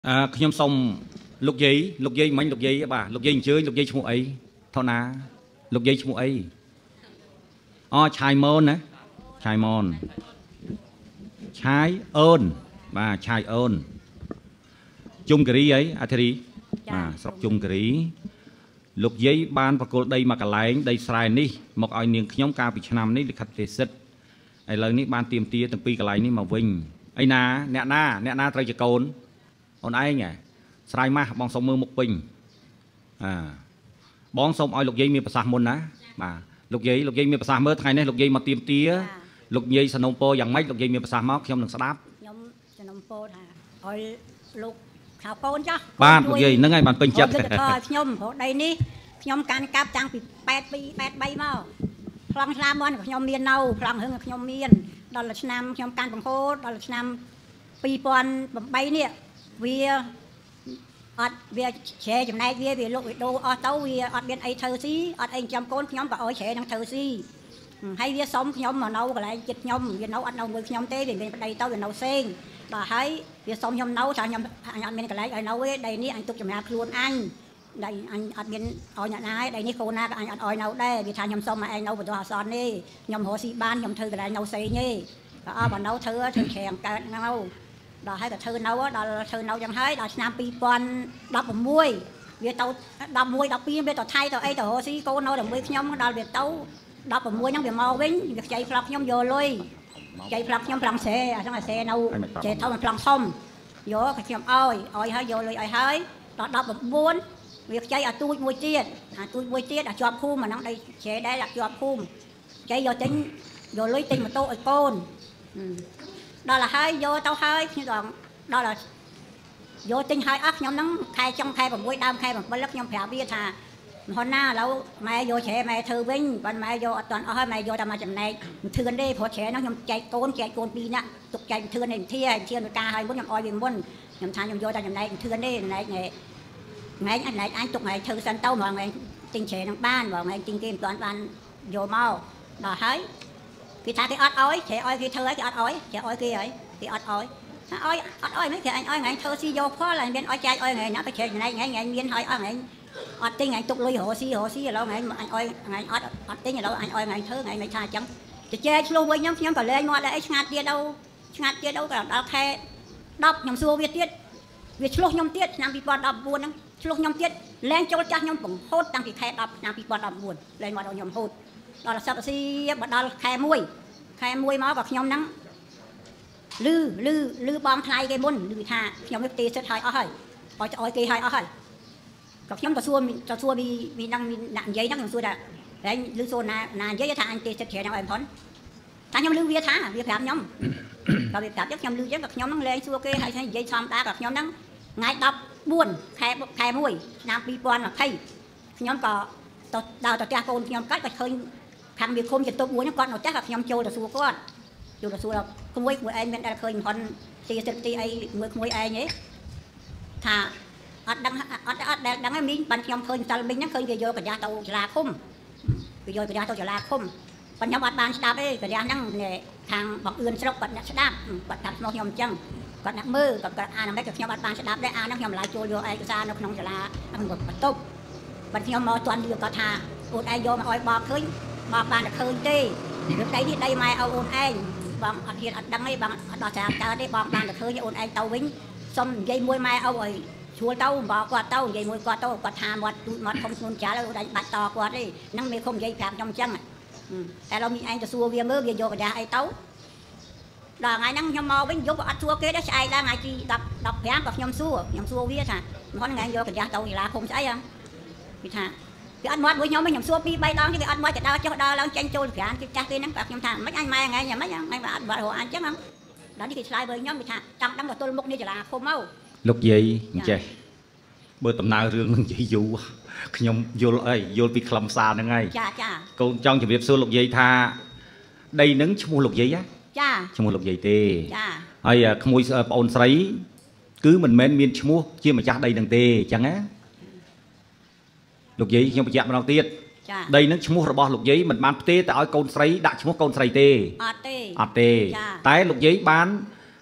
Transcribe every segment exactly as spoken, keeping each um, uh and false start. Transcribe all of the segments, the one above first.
À,ខ្ញុំសុំលោកយាយលោកយាយមិញលោកយាយបាទលោកយាយអញ្ជើញលោកយាយឈ្មោះអីថោណាលោកយាយឈ្មោះអីអូឆាយម៉ូនណាឆាយម៉ូនឆាយអូនបាទឆាយអូនជុំគិរីអីអាធារីបាទស្រុកជុំគិរីលោកយាយបានប្រគល់ដីមកកន្លែងដីស្រែនេះមកឲ្យនាងខ្ញុំកាលពីឆ្នាំនេះលិខិតទេសិទ្ធឥឡូវនេះបានទៀមទាទាំងពីរកន្លែងនេះមកវិញអីណាអ្នកណាអ្នកណាត្រូវជាកូនអូនឯងស្រ័យម៉ាស់បងសុំមើលមុខពេញអាបងសុំឲ្យលោកយាយមានប្រសាសន៍មុនណាបាទលោកយាយលោកយាយមានប្រសាសន៍មើលថ្ងៃនេះលោកយាយមកទៀមទាលោកយាយសនំពោយ៉ាងម៉េចលោកយាយមានប្រសាសន៍មកខ្ញុំនឹងស្ដាប់ខ្ញុំសនំពោថាឲ្យលោកខៅកូនចាស់បាទលោកយាយហ្នឹងហើយបានពេញចិត្តខ្ញុំព្រោះដីនេះខ្ញុំកាន់កាប់តាំងពីប៉ែតពីរ ប៉ែតបីមកប្លង់ស្លាមមុនខ្ញុំមាននៅប្លង់ហឹងខ្ញុំមានដល់ឆ្នាំខ្ញុំកាន់បង្ហូតដល់ឆ្នាំពីរពាន់ប្រាំបីនេះវាអត់វាឆែចំណែកវាវាលុកវាដូរអស់ទៅវាអត់មានអីធ្វើស៊ីអត់អីចាំកូនខ្ញុំក៏ឲ្យឆែនឹងធ្វើស៊ីហើយវាសុំខ្ញុំមកនៅកន្លែងចិត្តខ្ញុំវានៅអត់នៅមួយខ្ញុំទេវាមានប្តីទៅវានៅផ្សេងដល់ហើយវាសុំខ្ញុំនៅថាខ្ញុំអត់មានកន្លែងឲ្យនៅទេដីនេះអញទុកចំណាខ្លួនអញដីអញអត់មានឲ្យអ្នកណាដីនេះកូនណាក៏អញអត់ឲ្យនៅដែរវាថាខ្ញុំសុំមកឯងនៅបន្ទោះអាសន្ននេះខ្ញុំរកស៊ីបានខ្ញុំធ្វើកន្លែងនៅផ្សេងទេក៏អត់បើនៅធ្វើធ្វើច្រាំកើតនៅដល់ហើយក៏ធ្វើនៅដល់ធ្វើនៅយ៉ាងហើយដល់ឆ្នាំពីរពាន់ដប់ប្រាំវាទៅដប់មួយ ដប់ពីរវាទៅថៃទៅអីទៅរកស៊ីកូននៅជាមួយខ្ញុំដល់វាទៅដប់ប្រាំហ្នឹងវាមកវិញវាខ្ចីផ្លុកខ្ញុំយកលុយខ្ចីផ្លុកខ្ញុំប្លង់ស្រែអាហ្នឹងអាស្រែនៅចេះធំប្លង់ធំយកក៏ខ្ញុំឲ្យឲ្យហើយយកលុយឲ្យហើយដល់ដប់ប្រាំវាខ្ចីអាទូចមួយទៀតអាទូចមួយទៀតអាជាប់ភូមិអាហ្នឹងដីស្រែដែរដាក់ជាប់ភូមិខ្ចីយកទិញយកលុយទិញម៉ូតូឲ្យកូនដល់ហើយយកទៅហើយខ្ញុំដល់ដល់យកទិញហើយអស់ខ្ញុំហ្នឹងខែចុងខែប្រាំមួយដើមខែប្រាំbảyខ្ញុំប្រាប់វាថាមហនណាឥឡូវម៉ែយកច្រែម៉ែធ្វើវិញបើម៉ែយកអត់ទាន់អស់ហើយម៉ែយកតែមកចំណែកធឿនទេព្រោះច្រែហ្នឹងខ្ញុំចែកកូនចែកកូនពីរនាក់ទុកចែកធឿនឯងធាធានការឲ្យមុនខ្ញុំឲ្យវាមុនខ្ញុំថាខ្ញុំយកតែចំណែកធឿនទេចំណែកថ្ងៃថ្ងៃអញចំណែកអញទុកថ្ងៃធ្វើសិនទៅមកថ្ងៃទិញច្រែហ្នឹងបានបើថ្ងៃទិញគេមិនទាន់បានយកមកដល់ហើយគេថាគេអត់ឲ្យច្រែឲ្យគេធ្វើឲ្យគេអត់ឲ្យច្រែឲ្យគេហើយគេអត់ឲ្យថាឲ្យអត់ឲ្យមិនគេអញឲ្យថ្ងៃធ្វើស៊ីយកផលហើយមានឲ្យចែកឲ្យថ្ងៃណាទៅច្រែចំណែកថ្ងៃថ្ងៃមានឲ្យអស់ថ្ងៃអត់ទិញថ្ងៃទុកលុយរកស៊ីរកស៊ីឥឡូវថ្ងៃអញឲ្យថ្ងៃអត់អត់ទិញឥឡូវអញឲ្យថ្ងៃធ្វើថ្ងៃមិនថាអញ្ចឹងទៅចែកឆ្លោះវិញខ្ញុំខ្ញុំក៏លែងមកដែរអីឆ្ងាត់ទៀតទៅឆ្ងាត់ទៀតទៅក៏ដល់ខែដប់ខ្ញុំសួរវាទៀតវាឆ្លោះខ្ញុំទៀតឆ្នាំពីរពាន់ដប់ប្រាំបួនហ្នឹងឆ្លោះខ្ញុំទៀតលែងចូលចាស់ខ្ញុំបង្ហូតតាំងពីខែដប់ឆ្នាំពីរពាន់ដប់ប្រាំបួនលែងមកដល់ខ្ញុំហូតដល់សប្តាហ៍ស៊ីមកដល់ខែមួយខែមួយមកក៏ខ្ញុំហ្នឹងលឺលឺលឺបងថ្លៃគេមុនលឺថាខ្ញុំវាទេសិតឲ្យអស់ហើយឲ្យឲ្យគេឲ្យអស់ហើយក៏ខ្ញុំក៏សួរក៏សួរមីមីហ្នឹងមីដាក់និយាយហ្នឹងខ្ញុំសួរថាតែលឺសួរណាណានិយាយថាអញទេសិតច្រែហ្នឹងឲ្យផងថាខ្ញុំលឺវាថាវាប្រាប់ខ្ញុំក៏វាប្រាប់ខ្ញុំលឺចឹងក៏ខ្ញុំហ្នឹងលែងសួរគេហើយនិយាយធម្មតាក៏ខ្ញុំហ្នឹងថ្ងៃដប់បួនខែខែមួយឆ្នាំពីរពាន់ยี่สิบខ្ញុំក៏ទៅដល់ទៅផ្ទះកូនខ្ញុំកាច់ក៏ឃើញខាងវាឃុំចិត្តទុកមួយហ្នឹងគាត់នៅផ្ទះក៏ខ្ញុំចូលទៅសួរគាត់ចូលទៅសួរក្មួយមួយឯងមានតែឃើញមិនទីសិទ្ធិអីមួយក្មួយឯងទេថាអត់ដឹងអត់អត់ដែលដឹងឯងមីងបានខ្ញុំឃើញតលមីងហ្នឹងឃើញគេយកកញ្ញាទៅចលាឃុំគេយកកញ្ញាទៅចលាឃុំប៉ុន្តែខ្ញុំអត់បានស្ដាប់ទេកញ្ញាហ្នឹងខាងបងអឿនស្រុកគាត់អ្នកស្ដាប់គាត់តាមឈ្មោះខ្ញុំអញ្ចឹងគាត់អ្នកមើលគាត់អានមិនក៏ខ្ញុំអត់បានស្ដាប់ដែរអានហ្នឹងខ្ញុំឡាយចូលយកឯកសារនៅក្នុងចលាអង្គបន្ទប់បើខ្ញុំមកទាន់លឺគាត់ថាអូនឯងយកមកឲ្យបបឃើញបបបានតែឃើញទេរឿងដីនេះដីម៉ែឲ្យអូនឯងបងអត់ហ៊ានអត់ដឹងទេបងអត់ដោះស្រាយកើតទេបងបានតែឃើញអូនឯងទៅវិញសុំនិយាយមួយម៉ែឲ្យជួលទៅបងគាត់ទៅនិយាយមួយគាត់ទៅគាត់ថាមាត់ទូចមាត់ខំស្នួនចាល់អូនឯងបាច់តគាត់ទេហ្នឹងមេឃុំនិយាយប្រាប់ខ្ញុំអញ្ចឹងតែเราមីឯងទៅសួរវាមើលវាយកកញ្ញាអីទៅដល់ថ្ងៃហ្នឹងខ្ញុំមកវិញយកក៏អត់សួរគេដែរឆ្អែកឡើងថ្ងៃទីដប់ដប់ប្រាំក៏ខ្ញុំសួរខ្ញុំសួរវាថាមិនថ្ងៃយកកញ្ញាទៅចលាឃុំស្អីហ៎គេថាគេអត់មាត់មួយខ្ញុំខ្ញុំសួរពីរបីដងគេអត់មាត់ទៅដើរចុះដើរឡើងចេញចូលប្រាំគេចាស់គេហ្នឹងក៏ខ្ញុំថាមិនអញម៉ែថ្ងៃយ៉ាងម៉េចថ្ងៃអត់បាត់រកអញអញ្ចឹងដល់នេះគេឆ្លើយបើខ្ញុំគេថាចង់ដឹងទៅទល់មុខនេះចលាឃុំមកលោកយាយអញ្ចេះបើដំណើររឿងនឹងនិយាយយូរខ្ញុំយល់អីយល់ពីខ្លឹមសារហ្នឹងហើយចាចាកូនចង់ជម្រាបសួរលោកយាយថាដីហ្នឹងឈ្មោះលោកយាយហ៎ចាឈ្មោះលោកយាយទេចាហើយក្មួយប្អូនស្រីគឺមិនមែនមានឈ្មោះជាម្ចាស់ដីហ្នឹងទេអញ្ចឹងណាលោកយាយខ្ញុំបញ្ជាក់ម្ដងទៀតដីនឹងឈ្មោះរបស់លោកយាយមិនបានផ្ទេរទៅឲ្យកូនស្រីដាក់ឈ្មោះកូនស្រីទេអត់ទេអត់ទេតែលោកយាយបាន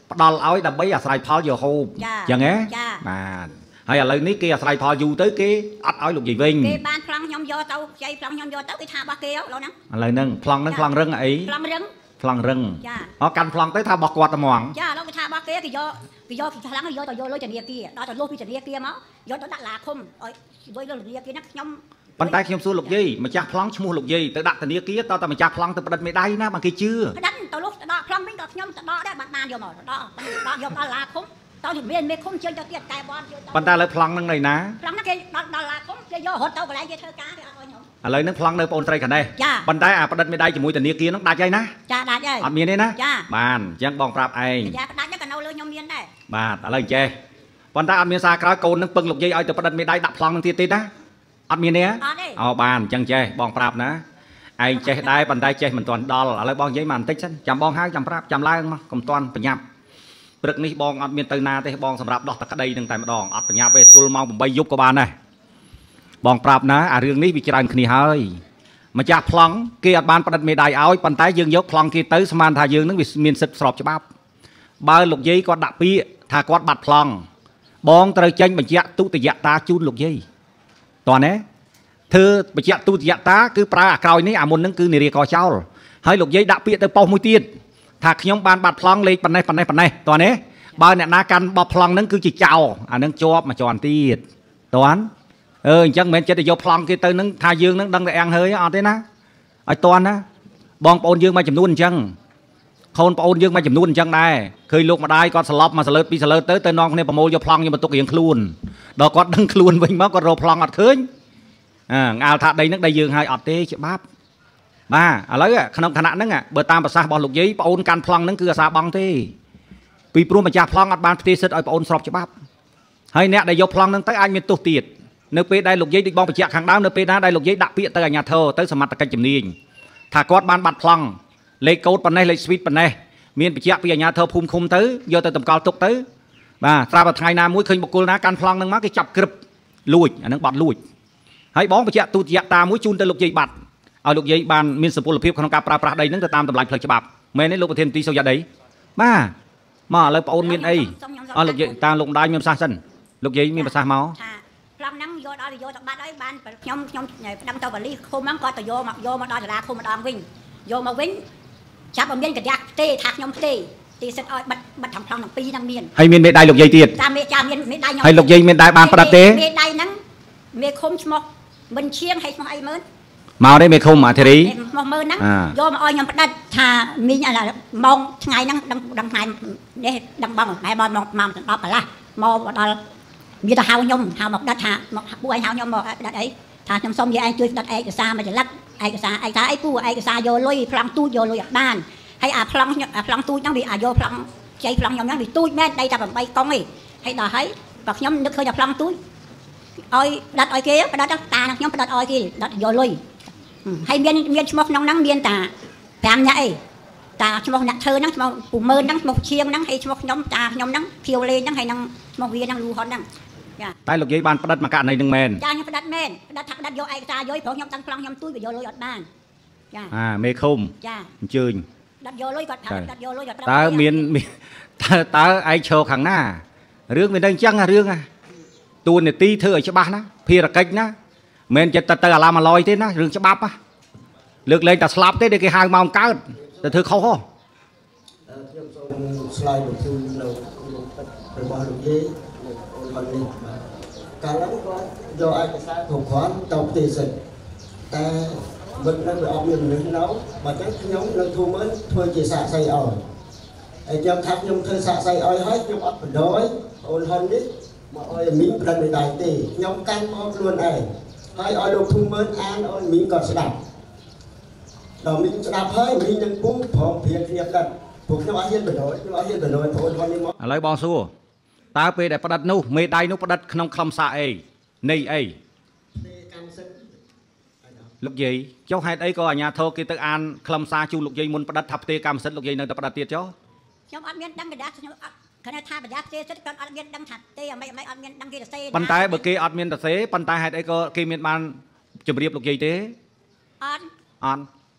ផ្ដល់ឲ្យដើម្បីអាស្រ័យផលយកហូបចឹងហ៎បាទហើយឥឡូវនេះគេអាស្រ័យផលយូរទៅគេអត់ឲ្យលោកយាយវិញគេបានប្លង់ខ្ញុំយកទៅខ្ចីប្លង់ខ្ញុំយកទៅគេថារបស់គេលោកហ្នឹងឥឡូវហ្នឹងប្លង់ហ្នឹងប្លង់រឹងអីប្លង់រឹងប្លង់រឹងអូកាន់ប្លង់ទៅថារបស់គាត់តែហ្មងចាលោកគេថារបស់គេគេយកគេយកប្លង់យកទៅយកលុយធនាគារដល់ទៅលុះពីធនាគារមកយកទៅដាក់ឡាឃុំឲ្យលុយលុយធនាគារហ្នឹងខ្ញុំប៉ុន្តែខ្ញុំសួរលោកយាយម្ចាស់ប្លង់ឈ្មោះលោកយាយទៅដាក់ធនាគារតើតែម្ចាស់ប្លង់ទៅផ្ដិតមេដៃណាបើគេជឿផ្ដិតទៅលុះទៅដកប្លង់វិញដល់ខ្ញុំទៅដកដែរបានបានយកមកដកដកយកដល់ឡាឃុំតើមានមេឃុំជើញទៅទៀតកែបនជើញទៅប៉ុន្តែឥឡូវប្លង់ហ្នឹងនៅណាប្លង់ហ្នឹងគេដល់ដល់ឡាឃុំគេយករត់ទៅកន្លែងគេធ្វើការគេអត់ឲ្យខ្ញុំឥឡូវហ្នឹងប្លង់នៅបងត្រីខាងនេះប៉ុន្តែអាផ្ដិតមេដៃជាមួយធនាគារហ្នឹងដាច់ហើយណាចាដាច់ហើយអត់មានទេណាបានអញ្ចឹងបងប្រាប់ឯងចាដាច់ហ្នឹងក៏នៅលើខ្ញុំមានដែរបាទឥឡូវចេះប៉ុន្តែអត់មានសារក្រោយកូនហ្នឹងពឹងលោកយាយឲ្យទៅផ្ដិតមេដៃដាក់ប្លង់ហ្នឹងទៀតទេណាអត់មានទេអត់ទេអូបានអញ្ចឹងចេះបងប្រាប់ណាឯងចេះដែរប៉ុន្តែចេះមិនទាន់ដល់ឥឡូវបងនិយាយមកបន្តិចសិនចាំបងហៅចាំប្រាប់ចាំឡើងមកកុំទាន់ប្រញាប់ព្រឹកនេះបងអត់មានទៅណាទេបងសម្រាប់ដោះតក្តីនឹងតែម្ដងអត់ប្រញាប់ទេទល់ម៉ោង8យប់ក៏បានដែរបងប្រាប់ណាអារឿងនេះវាច្រើនគ្នាហើយម្ចាស់ប្លង់គេអត់បានផ្ដិតមេដៃឲ្យប៉ុន្តែយើងយកប្លង់គេទៅស្មានថាយើងនឹងវាមានសិទ្ធិស្របច្បាប់បើលោកយាយគាត់ដាក់ពាក្យថាគាត់បាត់ប្លង់បងត្រូវចេញបញ្ជាក់ទុតិយតាជូនលោកយាយតោះណាធ្វើបញ្ជាក់ទុតិយតាគឺប្រើអាក្រោយនេះអាមុនហ្នឹងគឺនារីកចោលហើយលោកយាយដាក់ពាក្យទៅប៉ុស្តិ៍មួយទៀតថាខ្ញុំបានបាត់ប្លង់លេខប៉ុណ្ណេះប៉ុណ្ណេះប៉ុណ្ណេះតោះណាបើអ្នកណាកាន់បោះប្លង់ហ្នឹងគឺជាចោលអាហ្នឹងជាប់មួយជាន់ទៀតតោះអឺអញ្ចឹងមិនមែនចិត្តទៅយកប្លង់គេទៅហ្នឹងថាយើងហ្នឹងដឹងតែអាំងហើយអត់ទេណាឲ្យតន់ណាបងប្អូនយើងមួយចំនួនអញ្ចឹងកូនប្អូនយើងមួយចំនួនអញ្ចឹងដែរឃើញលោកម្ដាយគាត់ស្លាប់មកសលើតពីសលើតទៅទៅនាំគ្នាប្រមូលយកប្លង់យកបន្ទុករៀងខ្លួនដល់គាត់ដឹងខ្លួនវិញមកគាត់រកប្លង់អត់ឃើញអើងាលថាដីហ្នឹងដីយើងហើយអត់ទេច្បាប់បាទឥឡូវក្នុងឋានៈហ្នឹងបើតាមប្រសាសន៍របស់លោកយាយប្អូនកាន់ប្លង់ហ្នឹងគឺអាសាបងទេពីព្រោះម្ចាស់ប្លង់អត់បានផ្ទេរសិទ្ធិឲ្យប្អូនស្របច្បាប់ហើយអ្នកដែលយកប្លង់ហ្នឹងទៅអាចមានទោសទៀតនៅពេលដែលលោកយាយដូចបងបញ្ជាក់ខាងដើមនៅពេលណាដែលលោកយាយដាក់ពាក្យទៅអាជ្ញាធរទៅសមត្ថកិច្ចជំនាញថាគាត់បានបាត់ប្លង់លេខកូដប៉ុណ្ណេះលេខស្វីតប៉ុណ្ណេះមានបញ្ជាក់ពីអាជ្ញាធរភូមិឃុំទៅយកទៅតម្កល់ទុកទៅបាទស្រាប់តែថ្ងៃណាមួយឃើញបុគ្គលណាកាន់ប្លង់ហ្នឹងមកគេចាប់ក្រឹបលួចអាហ្នឹងបាត់លួចហើយបងបញ្ជាក់ទុតិយតាមួយជូនទៅលោកយាយបាត់ឲ្យលោកយាយបានមានសុពលភាពក្នុងការប្រើប្រាស់ដីហ្នឹងទៅតាមតម្លៃផ្លូវច្បាប់មែនទេលោកប្រធានទីសូយ៉ាដីបាទមកឥឡូវបងអូនមានអីអស់លោកយាយតាលោកម្ដាយមានប្រសាសន៍សិនលោកយាយមានប្រសាសន៍មកប្លង់ហ្នឹងយកដល់យកទៅបាត់ហើយបានខ្ញុំខ្ញុំប្តឹងទៅប៉ូលីសឃុំហ្នឹងគាត់ទៅយកមកយកមកដល់សាលាឃុំម្ដងវិញយកមកវិញចាប់ឲ្យមានកន្ទះទេថាខ្ញុំទេទីសិតឲ្យបិទបិទខាងប្លង់ទាំងពីរហ្នឹងមានហើយមានមេដៃលោកយាយទៀតតាមមេចាមានមេដៃខ្ញុំហើយលោកយាយមានដែរបានប្រាប់ទេមេដៃហ្នឹងមេឃុំឈ្មោះមិនឈៀងហើយឈ្មោះអីមើលមកទេមេឃុំអាធារីមកមើលហ្នឹងយកមកឲ្យខ្ញុំផ្ដិតថាមីងម៉ោងថ្ងៃហ្នឹងដឹងដឹងថ្ងៃនេះដឹងបងម៉ែបងមកមកដល់កន្លះមកដល់វាទៅហៅខ្ញុំហៅមកផ្ដិតថាមកពួកឯងហៅខ្ញុំមកផ្ដិតអីថាខ្ញុំសុំយាយឯងជួយផ្ដិតឯកសារមួយចលឹកឯកសារឯកសារអីពូឯកសារយកលុយប្លង់ទូចយកលុយអត់បានហើយអាប្លង់អាប្លង់ទូចហ្នឹងវាអាយកប្លង់ចៃប្លង់ខ្ញុំហ្នឹងវាទូចមែនដីតែ8កុងឯងហើយដល់ហើយបើខ្ញុំនឹកឃើញតែប្លង់ទូចឲ្យផ្ដិតឲ្យគេផ្ដិតតាខ្ញុំផ្ដិតឲ្យគេផ្ដិតយកលុយហើយមានមានឈ្មោះក្នុងហ្នឹងមានតាប្រាំនាក់អីតាឈ្មោះអ្នកធ្វើហ្នឹងឈ្មោះពូមើលហ្នឹងឈ្មោះឈៀងហ្នឹងហើយឈ្មោះខ្ញុំតាខ្ញុំហ្នឹងភៀវលេងហ្នឹងហើយនឹងឈ្មោះវាហ្នឹងលូហុនហ្នឹងចាតែលោកយាយបានផ្ដិតមកករណីហ្នឹងមែនចាខ្ញុំផ្ដិតមែនផ្ដិតថាផ្ដិតយកឯកសារយកព្រោះខ្ញុំតាំងប្លង់ខ្ញុំទួយវាយកលុយអត់បានចាអាមេឃុំចាអញ្ជើញផ្ដិតយកលុយគាត់ថាផ្ដិតយកលុយគាត់តើមានតើតើឯងឈរខាងណារឿងវានៅអញ្ចឹងរឿងណាតួនាទីធ្វើឲ្យច្បាស់ណាភារកិច្ចណាមិនចិត្តទៅអាឡាមអាឡយទេណារឿងច្បាប់ណាលើកលែងតែស្លាប់ទេដែលគេហៅមកកើតទៅធ្វើខុសហ៎ខ្ញុំសូមឆ្លើយទៅគឺនៅរបស់លោកយាយអូនគាត់នេះកាលហ្នឹងគាត់យកឯកសារគ្រប់គ្រាន់ទៅផ្ទេរសិទ្ធិតែមិនដឹងវាអត់មានមនុស្សនៅបើចឹងខ្ញុំនឹងធូរមើលធ្វើជាសាកសីឲ្យហើយខ្ញុំថាខ្ញុំធ្វើសាកសីឲ្យហើយខ្ញុំអត់បណ្ដោយអូនហ៊ុននេះមកឲ្យមីងប្រឹងមិនដែរទេខ្ញុំកាន់មកខ្លួនឯងហើយឲ្យលោកធូរមើលអានឲ្យមីងគាត់ស្ដាប់ដល់មីងស្ដាប់ហើយមីងនឹងពុំព្រមព្រៀងគ្នាផ្ដិតពួកខ្ញុំអត់ហ៊ានបណ្ដោយខ្ញុំអត់ហ៊ានបណ្ដោយបងអូនហ៊ុននេះមកឥឡូវបងសួរតើពេលដែលផ្ដិតនោះមេដៃនោះផ្ដិតក្នុងខ្លឹមសារអីនៃអីកម្មសិទ្ធិលោកយាយចុះហេតុអីក៏អាជ្ញាធរគេទៅអានខ្លឹមសារជូនលោកយាយមុនផ្ដិតថាផ្ទេរកម្មសិទ្ធិលោកយាយនៅតែផ្ដិតទៀតចុះខ្ញុំអត់មានដឹងកណ្ដាស់ខ្ញុំអត់គាត់ថាបញ្ញាផ្ទេរសិទ្ធិគាត់អត់មានដឹងថាទេអ្មេអ្មេអត់មានដឹងគេសរសេរប៉ុន្តែបើគេអត់មានសរសេរប៉ុន្តែហេតុអីក៏គេមានបានជម្រាបលោកយាយទេអត់អត់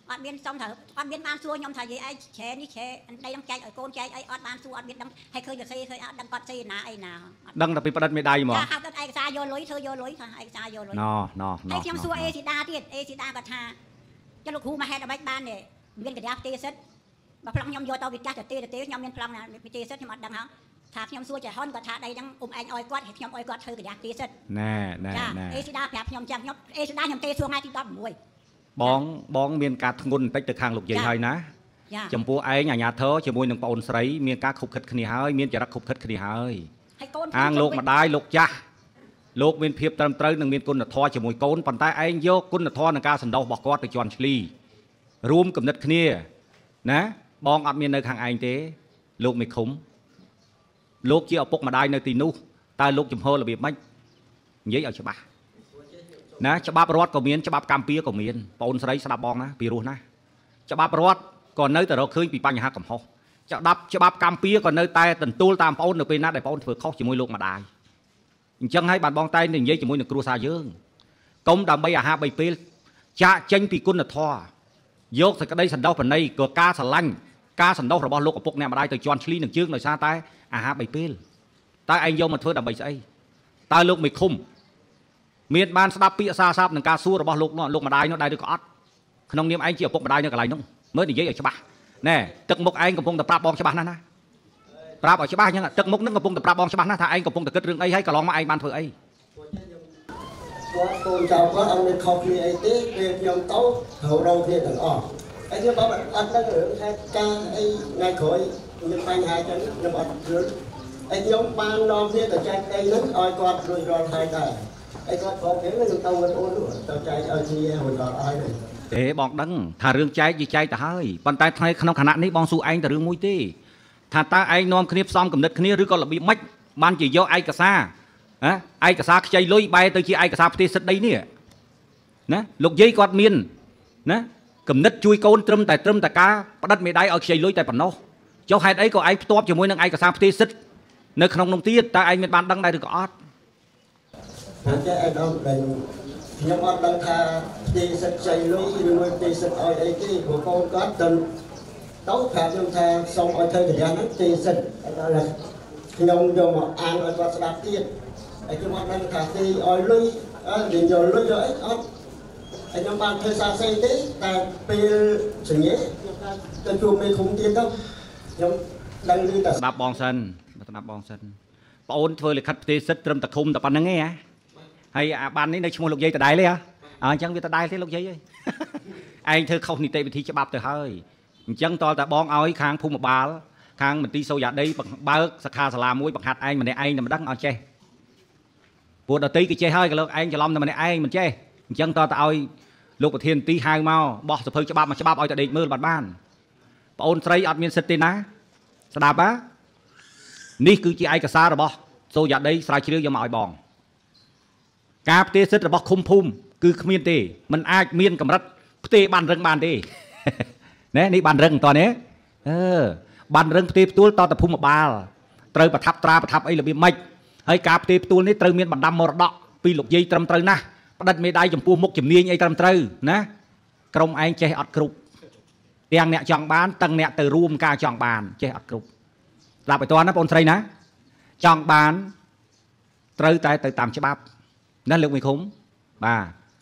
อดเบียนซ้อมเถอะอดเบียนบ้านซัวยอมถ่ายยี่ไอ้แฉนี่แฉได้ต้องใจไอ้โกนใจไอ้อดบ้านซัวอดเบียนดังให้เคยจะเคยเคยดังกอดซีนาไอ้นาดังแต่ปีประดับไม่ได้หมอค่ะไอ้ซาโยลุยเธอโยลุยค่ะไอ้ซาโยลุยนอนอไอ้ยำซัวเอซิดาที่เอซิดากระทาจะลูกครูมาแห่ดอกไม้บ้านเนี่ยเบียนกระดาษเตะเซ็ตมาพลังยำโยตเอาวิจารณ์เตะเตะยำเบียนพลังนะวิเตะเซ็ตที่มันดังฮะถากยำซัวจะฮ้อนกระทาได้ดังอมไอ้ออยกอดเห็นยำออยกอดเธอกระดาษเตะเซ็ตแน่แน่แน่เอซิดาแผลยำจังยำเอซิดายำเตะซัวง่ายที่ดอมมวยบ้องบ้องเมียนการงุนไปตึกทางหลกใหญ่ให้นะจำพวกไอ้หยาหยาเธอจะมวยหนึ่งปอนใส่เมียนการขุบขัดขณีให้เมียนจะรักขุบขัดขณีให้อ้างโลกมาได้โลกจ้าโลกเมียนเพียบเติมเติมหนึ่งเมียนกุนทอจะมวยโกนปันใต้ไอ้โยกกุนทอหนึ่งการสันดอกบอกกอดไปจอนชลีรวมกับนัดขณีนะบ้องอัดเมียนในทางไอ้เต้โลกไม่คุ้มโลกเชี่ยวปกมาได้ในตีนู้ตายโลกจำเพอระเบียบไม่ยิ่งเอาฉบับนะฉบับรอดก็เมียนฉบับกัมปีก็เมียนปนสไลด์สลับบองนะปีรู้นะฉบับรอดก่อนเนื้อแต่เราเคยปีปัญหากับเขาฉบับฉบับกัมปีก่อนเนื้อแต่ตันตูตามปนในปีนั้นได้ปนเถื่อเข้าจมูกโลกมาได้จังให้บานบองไตหนึ่งยี่จมูกหนึ่งครูซาเยอะกรมดำใบอาหารใบปีจะเจงปีกุนท่อยกใส่กระไดสันดอกผันในเกิดกาสันลังกาสันดอกระบอบโลกกับพวกเนี่ยมาได้แต่จอนชลีหนึ่งชื่อหน่อยซาใต้อาหารใบปีใต้ไอ้โยมมาเถื่อดำใบใส่ใต้โลกไม่คุ้มเมียนบ้านสดับปีซาซาบหนึ่งกาสู้ระบอบโลกเนาะโลกมาได้เนาะได้ด้วยก็อัดขนมเนียมไอ้เจียวพวกมาได้เนาะอะไรน้องเมื่อหนึ่งยี่ฉบับแน่ตึกมุกไอ้กับพงแต่ปราบบองฉบับนั้นนะปราบเอาฉบับยังตึกมุกนึกกับพงแต่ปราบบองฉบับนั้นถ้าไอ้กับพงแต่เกิดเรื่องไอ้ให้ก็ลองมาไอ้บ้านเผื่อไอ้ก็ตัวเจ้าก็เอาในคอฟีไอตีเรียนยมโต๊ะเขาเราเพียงต่างออกไอ้ที่บอกแบบอันนั้นหรือแค่การไอ้นายขอยยังไปหาจนยังอัดเรื่องไอ้ยมบางนอนเพียงแต่ใจไอ้นั้นออยกอดรวยรอไทยได้ไอ้กอดของเห็นมันต้องเอาเงินโอนด้วยตัวใจเอาทีหัวดอกไอ้เลยเอ๋บอกดังถ้าเรื่องใจจีใจแต่ให้ปันแต่ไทยขนมขนาดนี้บองสู้ไอ้แต่เรื่องมุ้ยตีถ้าตาไอ้นอมคณีซ้อมกับเด็กคณีหรือก็ระเบียบมัดบ้านจีโยไอ้กระซ่าอะไอ้กระซ่าใจลุยใบตัวจีไอ้กระซ่าปฏิเสธได้เนี่ยนะลูกยี่กอดเมียนนะกับเด็กช่วยโกนตรึมแต่ตรึมแต่กาประดับไม่ได้เอาใจลุยแต่ปนโนเจ้าเหตุไอ้ก็ไอ้ตัวจะมวยนั่งไอ้กระซ่าปฏิเสธในขนมนมตีแต่ไอ้เมียนบ้านดังได้หรือก็อัดหากจะไอ้น้องเป็นยมอัดดังทาตีสักใจลุยหรือว่าตีสักอ้อยไอ้ที่หัวโกนก็จนโต๊ะขาดยมทาส่งอ้อยเธอถึงอย่างนั้นตีสักไอ้นั่นแหละยมยมอ่านอ้อยก็สลับตีไอ้ยมอัดดังทาตีอ้อยลุยอ่ะเดี๋ยวลุยเลยอัดไอ้ยมบ้านเธอซาเซ่ตีแต่ปีสิ่งนี้จะจูบไม่คุ้มตีต้องยมดังดีแต่สนับบองเซนสนับบองเซนปอนเธอเลยคัดปฏิเสธตรึมตะคุมแต่ปันนั่งไงฮะให้บ้านนี้ในชั่วโมงลูกยี่แต่ได้เลยอ่ะอ่าจังวิตาได้ที่ลูกยี่เลยไอ้เธอเข้าหนีเตะไปที่ฉบับเธอเฮ้ยจังตอนแต่บองเอาไอ้ค้างพุ่มบาลค้างมันตีโซยาได้บ้าสคาสลามวยบังหัดไอ้มันในไอ้เนี่ยมันดังเอาเจ้ปวดตีกี่เจ้เฮ้ยก็แล้วไอ้จะล้อมแต่มันในไอ้มันเจ้จังตอนแต่เอาลูกประเทศตีหายเมาบอกสะเพอฉบับมาฉบับเอาแต่เด็กมือบ้านบ้านปอนไตรอัดมีนสตินะสดาบะนี่คือจีไอ้กระซ่าหรอบ่โซยาได้สายเชื่อยังมาอ่อยบองกาเตะเสร็จระบบคุมพุ่มคือขมิ้นเตะมันอาจเมียนกับรัดเตะบันเริงบันเตะเนี่ยนี่บันเริงตอนนี้เออบันเริงเตะตัวตอนแต่พุ่มมาบาลเตยประทับตราประทับไอ้ระเบียบไม่ให้กาเตะตัวนี้เตยเมียนบันดำมรดกปีหลกยี่ตรำเตยนะประดับไม่ได้จมปูมุกจมเนียงไอ้ตรำเตยนะกรมไอ้เจอัดกรุบเตียงเนี่ยจังบานตั้งเนี่ยเตยรวมกาจังบานเจอัดกรุบลาไปตัวนั้นปนไตรนะจังบานเตยแต่เตยตามฉบับนั่นเรื่องไม่คุ้มบ่า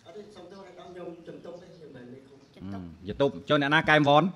อย่าตุบcho nên na cài vốn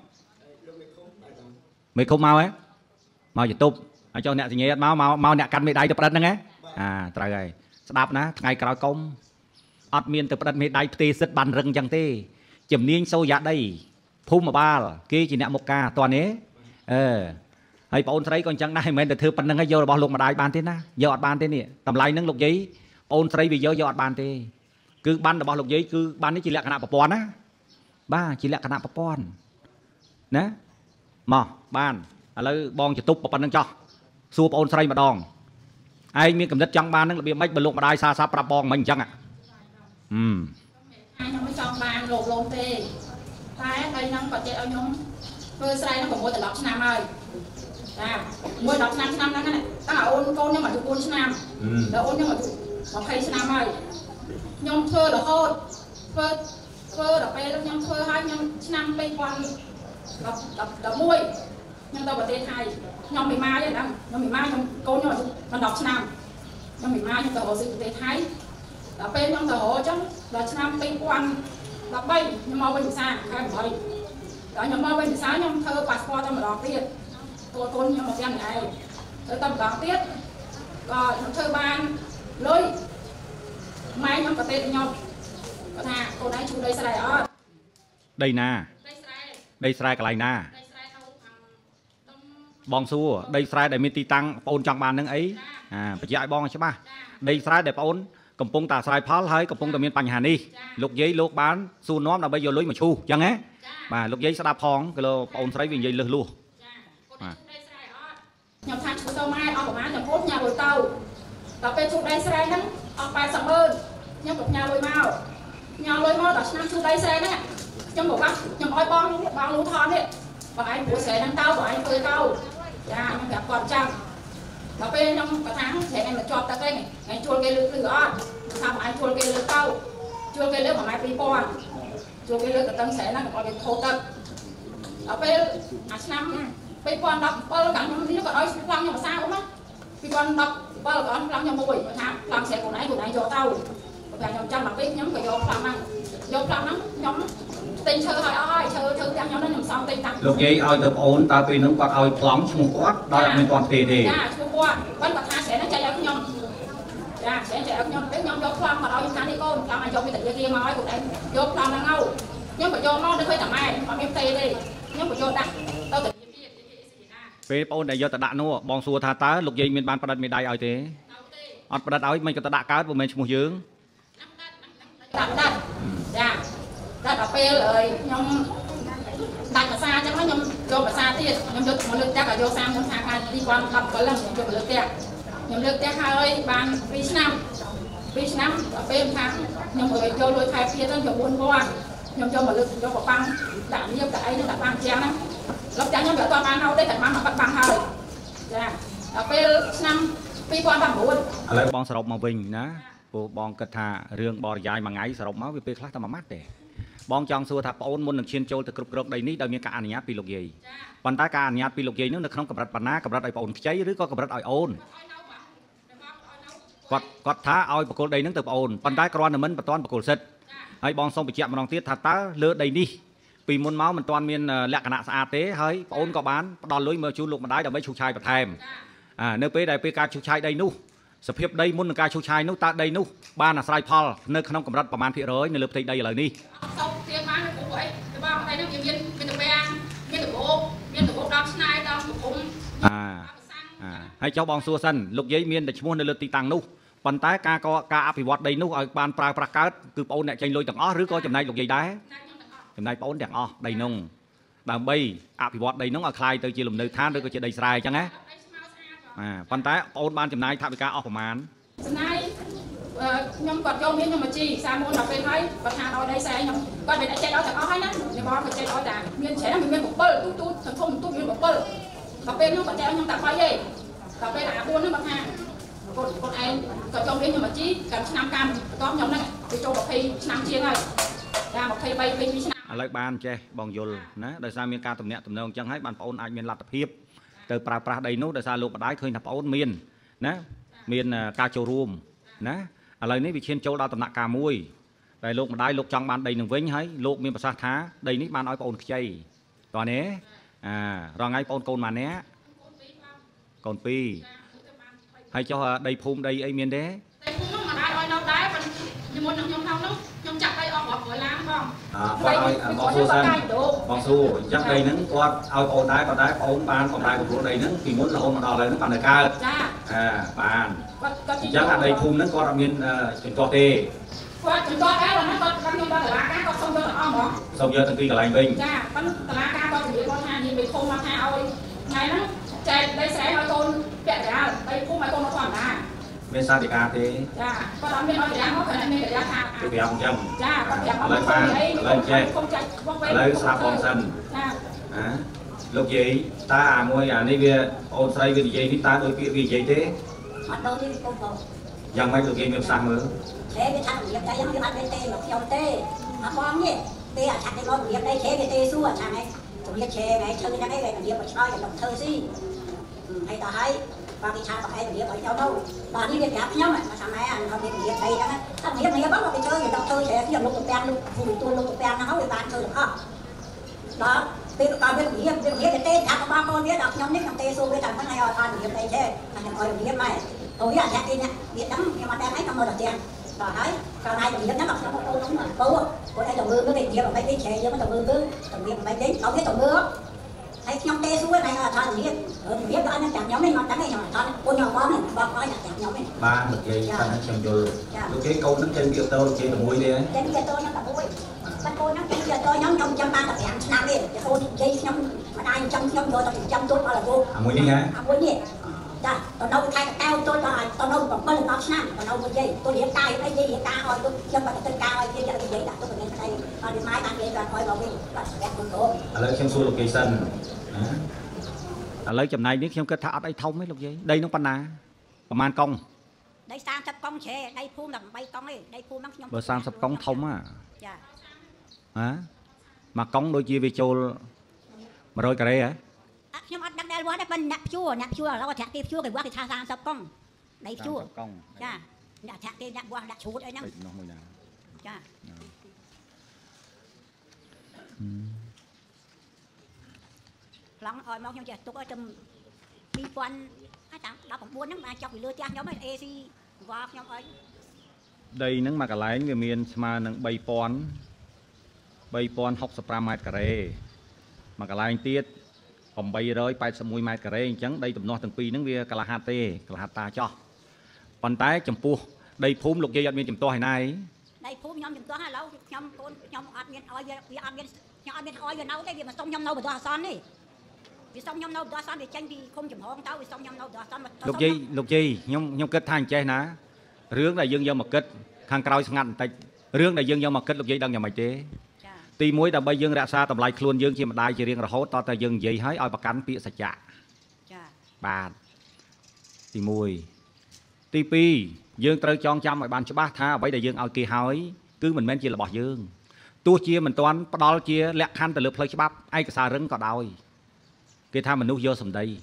ไม่คุ้มเมาไหมเมาอย่าตุบcho nên gì nghe mau mau mau nè cănไม่ได้จะประดับนั่งไงอ่าตรายสดับนะไงกระไรกงอัดเมียนแต่ประดับไม่ได้ตีสิบบันเริงจังตีจิมเนียงโซยาได้พุ่มมาบ้ากี้จีเนี่ยมกกาตัวนี้เออให้ปอนไตรก่อนจังได้เหมือนแต่เธอปันนั่งให้โยบอลลงมาได้บานที่นะโยอดบานที่นี่ตำไรนั่งลูกยี่ปอนไตรไปเยอะยอดบานตีคือบ้านแต่บอลลูกยี่คือบ้านนี้จีเละขนาดปะปอนนะบ้าจีเละขนาดปะปอนนะมอบ้านแล้วบองจะตุบปะปันนั่งจ่อสู้ปอนไตรมาดองไอ้มีกำลังจังบ้านนั่งระเบียบไม่บรรลุมาได้ซาซาปะปองมันจังอ่ะอืมไอ้น้องไม่จองบ้านโหลดลงเตะท้ายไอ้น้องปัจเจเอาน้องเพื่อใส่น้องผมโมแต่ล็อกชนะมาเลยจ้ามวยล็อกชนะชนะนั่นแหละตั้งแต่โอนโกนยังมาถูกโอนชนะแล้วโอนยังมาถูกล็อกใครชนะมาเลยยอมเธอหรือเขาเพื่อធ្វើដល់ពេលខ្ញុំធ្វើឲ្យខ្ញុំឆ្នាំពីរពាន់ដប់មួយខ្ញុំទៅប្រទេសថៃខ្ញុំមិនមកទេណាខ្ញុំមិនមកខ្ញុំកូនខ្ញុំអាយុដប់ឆ្នាំខ្ញុំមិនមកខ្ញុំទៅរកស៊ីប្រទេសថៃដល់ពេលខ្ញុំទៅរកអញ្ចឹងដល់ឆ្នាំពីរពាន់ដប់បីខ្ញុំមកវិញភាសាខែប្រាំដល់ខ្ញុំមកវិញភាសាខ្ញុំធ្វើប៉ាសពតតែម្ដងទៀតកូនកូនខ្ញុំមកទាំងឯងទៅតែម្ដងទៀតក៏ខ្ញុំធ្វើបានលុយម៉ែខ្ញុំប្រទេសខ្ញុំគាត់ថាកូនឯងជួយដីស្រែអត់ដីណាដីស្រែដីស្រែកន្លែងណាដីស្រែនៅខាងបងសួរដីស្រែដែលមានទីតាំងបងអូនចង់បាននឹងអីអាបញ្ជាក់ឲ្យបងច្បាស់ដីស្រែដែលបងអូនកំពុងតែស្រ័យផលហើយកំពុងតែមានបញ្ហានេះលោកយាយលោកបានសួរនាំដើម្បីយកលុយមកឈូសអញ្ចឹងណាបាទលោកយាយស្ដាប់ផងគឺលោកបងអូនស្រីវានិយាយលឹះលួសបាទខ្ញុំថាឈូសទៅម៉ែអស់ប្រហែលខ្ញុំពុតញ៉ាំលុយទៅដល់ពេលឈូសដីស្រែហ្នឹងអស់ប៉ែតសិបម៉ឺនខ្ញុំក៏ញ៉ាំលុយមកញ៉ាំលុយមកដល់ឆ្នាំឈូសដីស្រែហ្នឹងខ្ញុំក៏បាក់ខ្ញុំឲ្យបងបងលូថននេះបងឯងព្រោះស្រែហ្នឹងទៅបងឯងធ្វើទៅចាខ្ញុំប្រាប់គាត់ចាំដល់ពេលខ្ញុំក៏ថាស្រែឯងមកជាប់ទឹកឯងឯងជួលគេលើកឬអត់ថាបងឯងជួលគេលើកទៅជួលគេលើកប្រហែលពីរពាន់ជួលគេលើកទៅទឹកស្រែហ្នឹងក៏ឲ្យវាថោទឹកដល់ពេលអាឆ្នាំពីរពាន់ដប់bảyកាលខ្ញុំនេះក៏ឲ្យខ្លាំងខ្ញុំភាសាអ៊ំណាពីរពាន់ដប់bảyក៏ឲ្យខ្លាំងខ្ញុំមួយថាខ្លាំងស្រែខ្លួនឯងខ្លួនឯងយកទៅតែខ្ញុំចាំដល់ពេលខ្ញុំក៏យកខ្លាំងហ្នឹងយកខ្លាំងហ្នឹងខ្ញុំទិញឈើឲ្យអស់ហើយឈើឈើទាំងខ្ញុំហ្នឹងខ្ញុំសំទិញតាំងលោកយាយឲ្យទៅប្អូនតើពេលហ្នឹងគាត់ឲ្យប្លង់ឈ្មោះគាត់ដល់មិនទាន់ទេទេចាឈ្មោះគាត់គាត់គាត់ថាស្រែហ្នឹងចែកឲ្យខ្ញុំចាស្រែចែកឲ្យខ្ញុំពេលខ្ញុំយកប្លង់មកឲ្យខាងនេះកូនប្លង់ឲ្យយកពីតាយាគាមកឲ្យខ្លួនឯងយកប្លង់ហ្នឹងឲ្យខ្ញុំក៏យកមកទៅឃើញតែម៉ែអត់មានទេទេខ្ញុំក៏យកដាក់ទៅតាពេលបងអូនដែលយកទៅដាក់នោះបងសួរថាតើលោកយាយមានបានផ្ដិតមេដៃឲ្យទេអត់ផ្ដិតឲ្យមិនក៏ទៅដាក់កើតមិនមែនឈ្មោះយើងដាក់ដាក់ចាដាក់ដល់ពេលហើយខ្ញុំដាច់ភាសាអញ្ចឹងខ្ញុំយកភាសាទៀតខ្ញុំយកមកលើកទឹកឲ្យយកសាមខ្ញុំថាការទីគាត់ដប់កន្លឹងខ្ញុំយកលើកទឹកខ្ញុំលើកទឹកហើយបានពីរឆ្នាំពីរឆ្នាំដល់ពេលថាខ្ញុំឲ្យយកលុយខែពីទៅយកបួនពាន់ខ្ញុំយកមកលើកយកប្រប៉ាំងដាក់ញៀបដាក់អីនឹងដាក់បានជាងណាលោកចាខ្ញុំយកតបានហើយទេតែបានមកបាត់បាំងហើយចាដល់ពេលឆ្នាំពីរពាន់ដប់ប្រាំឥឡូវបងសរុបមកវិញណាព្រោះបងគិតថារឿងបរិយាយមួយថ្ងៃសរុបមកវាពេលខ្លះតែមួយម៉ាត់ទេបងចង់សួរថាប្អូនមុននឹងឈានចូលទៅគ្រប់គ្រងដីនេះដោយមានការអនុញ្ញាតពីលោកយាយប៉ុន្តែការអនុញ្ញាតពីលោកយាយនោះនៅក្នុងកម្រិតប៉ុណ្ណាកម្រិតឲ្យប្អូនខ្ចីឬក៏កម្រិតឲ្យអូនគាត់គាត់ថាឲ្យបកគលដីហ្នឹងទៅប្អូនប៉ុន្តែគ្រាន់តែមិនបទាន់បកគលសិទ្ធហើយបងសូមបញ្ជាក់ម្ដងទៀតថាតើលើដីនេះពីមុនមកមិនទាន់មានលក្ខណៈស្អាតទេហើយប្អូនក៏បានផ្ដល់លុយមកជូនលោកម្ដាយដើម្បីឈូសឆាយបន្ថែមអានៅពេលដែលពេលការឈូសឆាយដីនោះសភាពដីមុននឹងការឈូសឆាយនោះតើដីនោះបានអាស្រ័យផលនៅក្នុងកម្រិតប្រមាណភាគរយនៅលើផ្ទៃដីឥឡូវនេះសូមទានបានពួកអីទៅបងដីនោះវាមានមានតពាំងមានតបោកមានតបោកដល់ឆ្នៃដល់កំពុំអាអាហើយចុះបងសួរសិនលោកយាយមានតែឈ្មោះនៅលើទីតាំងនោះប៉ុន្តែការការអភិវឌ្ឍដីនោះឲ្យបានប្រើប្រាស់កើតគឺប្អូនអ្នកចេញលុយទាំងអស់ឬក៏ចំណែកលោកយាយដែរចំណែកប្អូនទាំងអស់ដីនោះដើម្បីអភិវឌ្ឍដីនោះឲ្យคล้ายទៅជាលំនៅឋានឬក៏ជាដីស្រែអញ្ចឹងណាបាទប៉ុន្តែប្អូនបានចំណាយថវិកាអស់ប្រមាណចំណាយខ្ញុំគាត់យកមានខ្ញុំមកជីសាមុនដល់ពេលហើយគាត់ថាឲ្យដីស្រែខ្ញុំគាត់មានចេញឲ្យទាំងអស់ហើយណាខ្ញុំបងគាត់ចេញឲ្យតែមានច្រើនមាន7ទូទូសង្គមទូមាន7ដល់ពេលខ្ញុំគាត់ចេញខ្ញុំតែបីទេដល់ពេលអាបួនហ្នឹងគាត់ថាគាត់គាត់ឯងគាត់យកមានខ្ញុំមកជីកាន់ឆ្នាំកម្មបន្តខ្ញុំហ្នឹងទៅចូលยี่สิบឆ្នាំជាងហើយចាยี่สิบสาม ยี่สิบปีឆ្នាំឥឡូវបានចេះបងយល់ណាដោយសារមានការតំណាក់តំណងអញ្ចឹងហើយបានប្អូនអាចមានលទ្ធភាពទៅប្រើប្រាស់ដីនោះដោយសារលោកម្ដាយឃើញថាប្អូនមានណាមានការចូលរួមណាឥឡូវនេះវាឈានចូលដល់ដំណាក់កាលមួយតែលោកម្ដាយលោកចង់បានដីនឹងវិញហើយលោកមានប្រសាសន៍ថាដីនេះបានឲ្យប្អូនខ្ចីតោះនេះអារងថ្ងៃប្អូនកូនម៉ានអ្នកកូនពីរហើយចុះដីភូមិដីអីមានទេដីភូមិនោះម្ដាយឲ្យនៅដែរខ្ញុំមុនខ្ញុំថោនោះខ្ញុំចាក់ដីអស់រាប់រយឡានបងគាត់ឲ្យបងសួរសិនបងសួរអញ្ចឹងដីហ្នឹងគាត់ឲ្យប្អូនដែរគាត់ដែរប្អូនបានបំរើគ្រប់គ្រងដីហ្នឹងពីមុនរហូតមកដល់ឥឡូវហ្នឹងបាននៅកើតចាអាបានអញ្ចឹងអាដីភូមិហ្នឹងគាត់អត់មានចំទាស់ទេគាត់ចំទាស់ដែរហ្នឹងគាត់ខ្ញុំដល់តឡាការគាត់សុំយកអស់ហ្មងសុំយកទៅពីកន្លែងវិញចាប៉ុន្តែតឡាការគាត់និយាយគាត់ថានិយាយពីភូមិមកថាឲ្យថ្ងៃហ្នឹងចែកដីស្រែឲ្យកូនពាក់កណ្ដាលដីភូមិឲ្យកូនមកធម្មតាមានសាធិការទេចាគាត់អត់មានឲ្យတရားមកគាត់មានတရားថាទៅប្រាប់អញ្ចឹងចាគាត់ប្រាប់ឥឡូវបានឥឡូវចេះឥឡូវស្រាប់បងសិនចាអាលោកយាយតើអាមួយអានេះវាអូនស្រីវានិយាយនេះតើដោយពាក្យវានិយាយទេអត់ដូចទេបងបងយ៉ាងម៉េចលោកយាយមានប្រសាសន៍មើលហេវាថានិយាយតែយ៉ាងវាអត់មានទេមកខ្ញុំទេ mà con nhỉ bây giờ thằng cái con nghiệp đây chế cái tê xua thằng ấy tụi biết chế này chơi cái này về nghiệp mà chơi đồng thơ gì hay ta hay và cái cha phải nghiệp ở nhau đâu và đi việc gặp nhau mà sao mày ăn không biết nghiệp đây đó thằng nghiệp này bắt vào cái chơi thì đồng thơ sẽ kiếm lúc tụi ben lúc vui tôi lúc tụi ben nó hỏi bạn chơi được không đó bây giờ con biết nghiệp biết nghiệp cái tê thằng ba con biết đọc nhau nick thằng tê xua với thằng cái này con nghiệp đây chế thằng coi nghiệp này tôi là thằng kia nè biết lắm nhưng mà đem ấy không mua được tiền rồi đấy sau này đồng nghiệp nó đọc nó tôi đúng rồi tôi của đây đồng mưa cái việc mà mấy cái trẻ với đồng mưa cứ đồng nghiệp mấy cái không biết đồng mưa thấy nhóm tê xuống này là thôi đồng nghiệp đồng nghiệp đó nó chạm nhóm này mà đánh này mà thôi cô nhỏ con này con nói là chạm nhóm này ba được gì ta nó chăm vô lúc cái câu nó chơi việc tôi chơi đồng môi đi ấy chơi việc tôi nó là vui bắt tôi nó chơi việc tôi nhóm trong trăm ba tập hẹn năm đi để tôi chơi nhóm mà ai trăm nhóm rồi tao trăm tôi bao là vô à môi đi hả à môi đi dạ tao đâu thay cao tôi là tao đâu còn có lần tao năm tao đâu có gì tôi hiện tại cái gì hiện tại rồi tôi chân phải tôi cao cái gì cái gì đặt tôi phải đây rồi đi máy bạn về rồi coi vào đi là sẽ cùng tổ à lấy xem xu location à lấy chấm này nếu không kết thả đây thông mấy lúc gì đây nó pan naประมาณ công đây sang sập công xe đây phun là bay công ấy đây phun nó nhom bờ sang sập công thông á dạ hả mà công đôi chia về châu mà rồi cái đấy hả nhưng mà đang đeo quá đấy bên nạp chua nạp chuaแล้วก็แท็กtiếp chua cái quá thì sang sang sập công đây chua dạ đãแท็กtiếp nạp qua đã chuột đấy nhá dạ lắng hỏi mong nhau trẻ tôi ở trong đi quan ai tặng đó còn buôn nó mà chọc bị lừa cha nhóm ấy ac và nhóm ấy đây nâng mà cả lái người miền mà nâng bay pon bay pon học sập mét cà rê mà cả lái tiết còn bay rồi bay sập mùi mét cà rê chẳng đây tụm nó từng pi nâng về cả là hạt tê cả là hạt ta cho còn tái chấm pu đây phum lục dây miền chấm to hồi nay đây phum nhóm chấm to hai lâu nhóm con nhóm ăn miền oi về ăn miền nhóm ăn miền oi về nấu cái gì mà xong nhóm nấu bữa son đi vì xong nhóm nấu bữa son thì tranh thì không chấm hòn tao vì xong nhóm nấu bữa son mà lục dây lục dây nhóm nhóm kết thành chơi ná rướng là dương do một kết hàng cào ngăn tay rướng là dương do một kết lục dây đang nhà mày chếตีមួយដើម្បីយើងរក្សាតម្លៃខ្លួនយើងជាម្ដាយជារៀងរហូតតតែយើងនិយាយឲ្យឲ្យប្រកាន់ពាក្យសច្ចៈចាបាទទីមួយទីពីរយើងត្រូវចងចាំឲ្យបានច្បាស់ថាអ្វីដែលយើងឲ្យគេហើយគឺមិនមែនជារបស់យើងទោះជាមិនទាន់ផ្ដល់ជាលក្ខខណ្ឌទៅលើផ្លូវច្បាប់ឯកសាររឹងក៏ដោយគេថាមនុស្សយកសម្ដី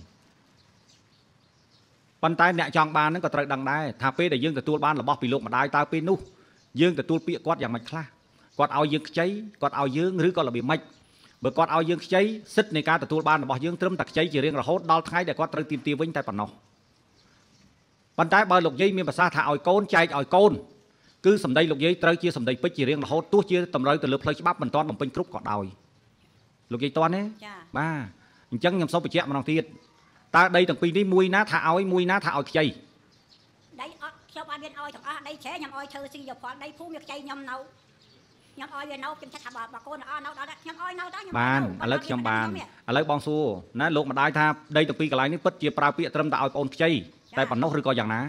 ប៉ុន្តែអ្នកចង់បានហ្នឹងក៏ត្រូវដឹងដែរថាពេលដែលយើងទទួលបានរបស់ពីលោកម្ដាយតើពេលនោះយើងទទួលពាក្យគាត់យ៉ាងម៉េចខ្លះគាត់ឲ្យយើងខ្ចីគាត់ឲ្យយើងឬក៏របៀបម៉េចបើគាត់ឲ្យយើងខ្ចីសិទ្ធិនៃការទទួលបានរបស់យើងត្រឹមតែខ្ចីជារៀងរហូតដល់ថ្ងៃដែលគាត់ត្រូវទាមទារវិញតែប៉ុណ្ណោះប៉ុន្តែបើលោកយាយមានប្រសាសន៍ថាឲ្យកូនចែកឲ្យកូនគឺសម្ដីលោកយាយត្រូវជាសម្ដីពេជ្រជារៀងរហូតទោះជាតម្រូវទៅលើផ្លូវច្បាប់មិនទាន់បំពេញគ្រប់ក៏ដោយលោកយាយតន់ទេបាទអញ្ចឹងខ្ញុំសូមបញ្ជាក់ម្ដងទៀតតើដីទាំងពីរនេះមួយណាថាឲ្យមួយណាថាឲ្យខ្ចីដីអត់ខ្ញុំអត់មានឲ្យទាំងអស់ដីឆែខ្ញុំឲ្យធ្វើស៊ីយកផលដីភូមិយកខ្ចីខ្ញុំនៅខ្ញុំឲ្យវានៅខ្ញុំថាបើកូនអត់នៅដល់ខ្ញុំឲ្យនៅដល់ខ្ញុំបានឥឡូវខ្ញុំបានឥឡូវបងសួរណាលោកម្ដាយថាដីទាំងពីរកន្លែងនេះពិតជាប្រើពាក្យត្រឹមតែឲ្យបងអូនខ្ចីតែប៉ុណ្ណោះឬក៏យ៉ាងណា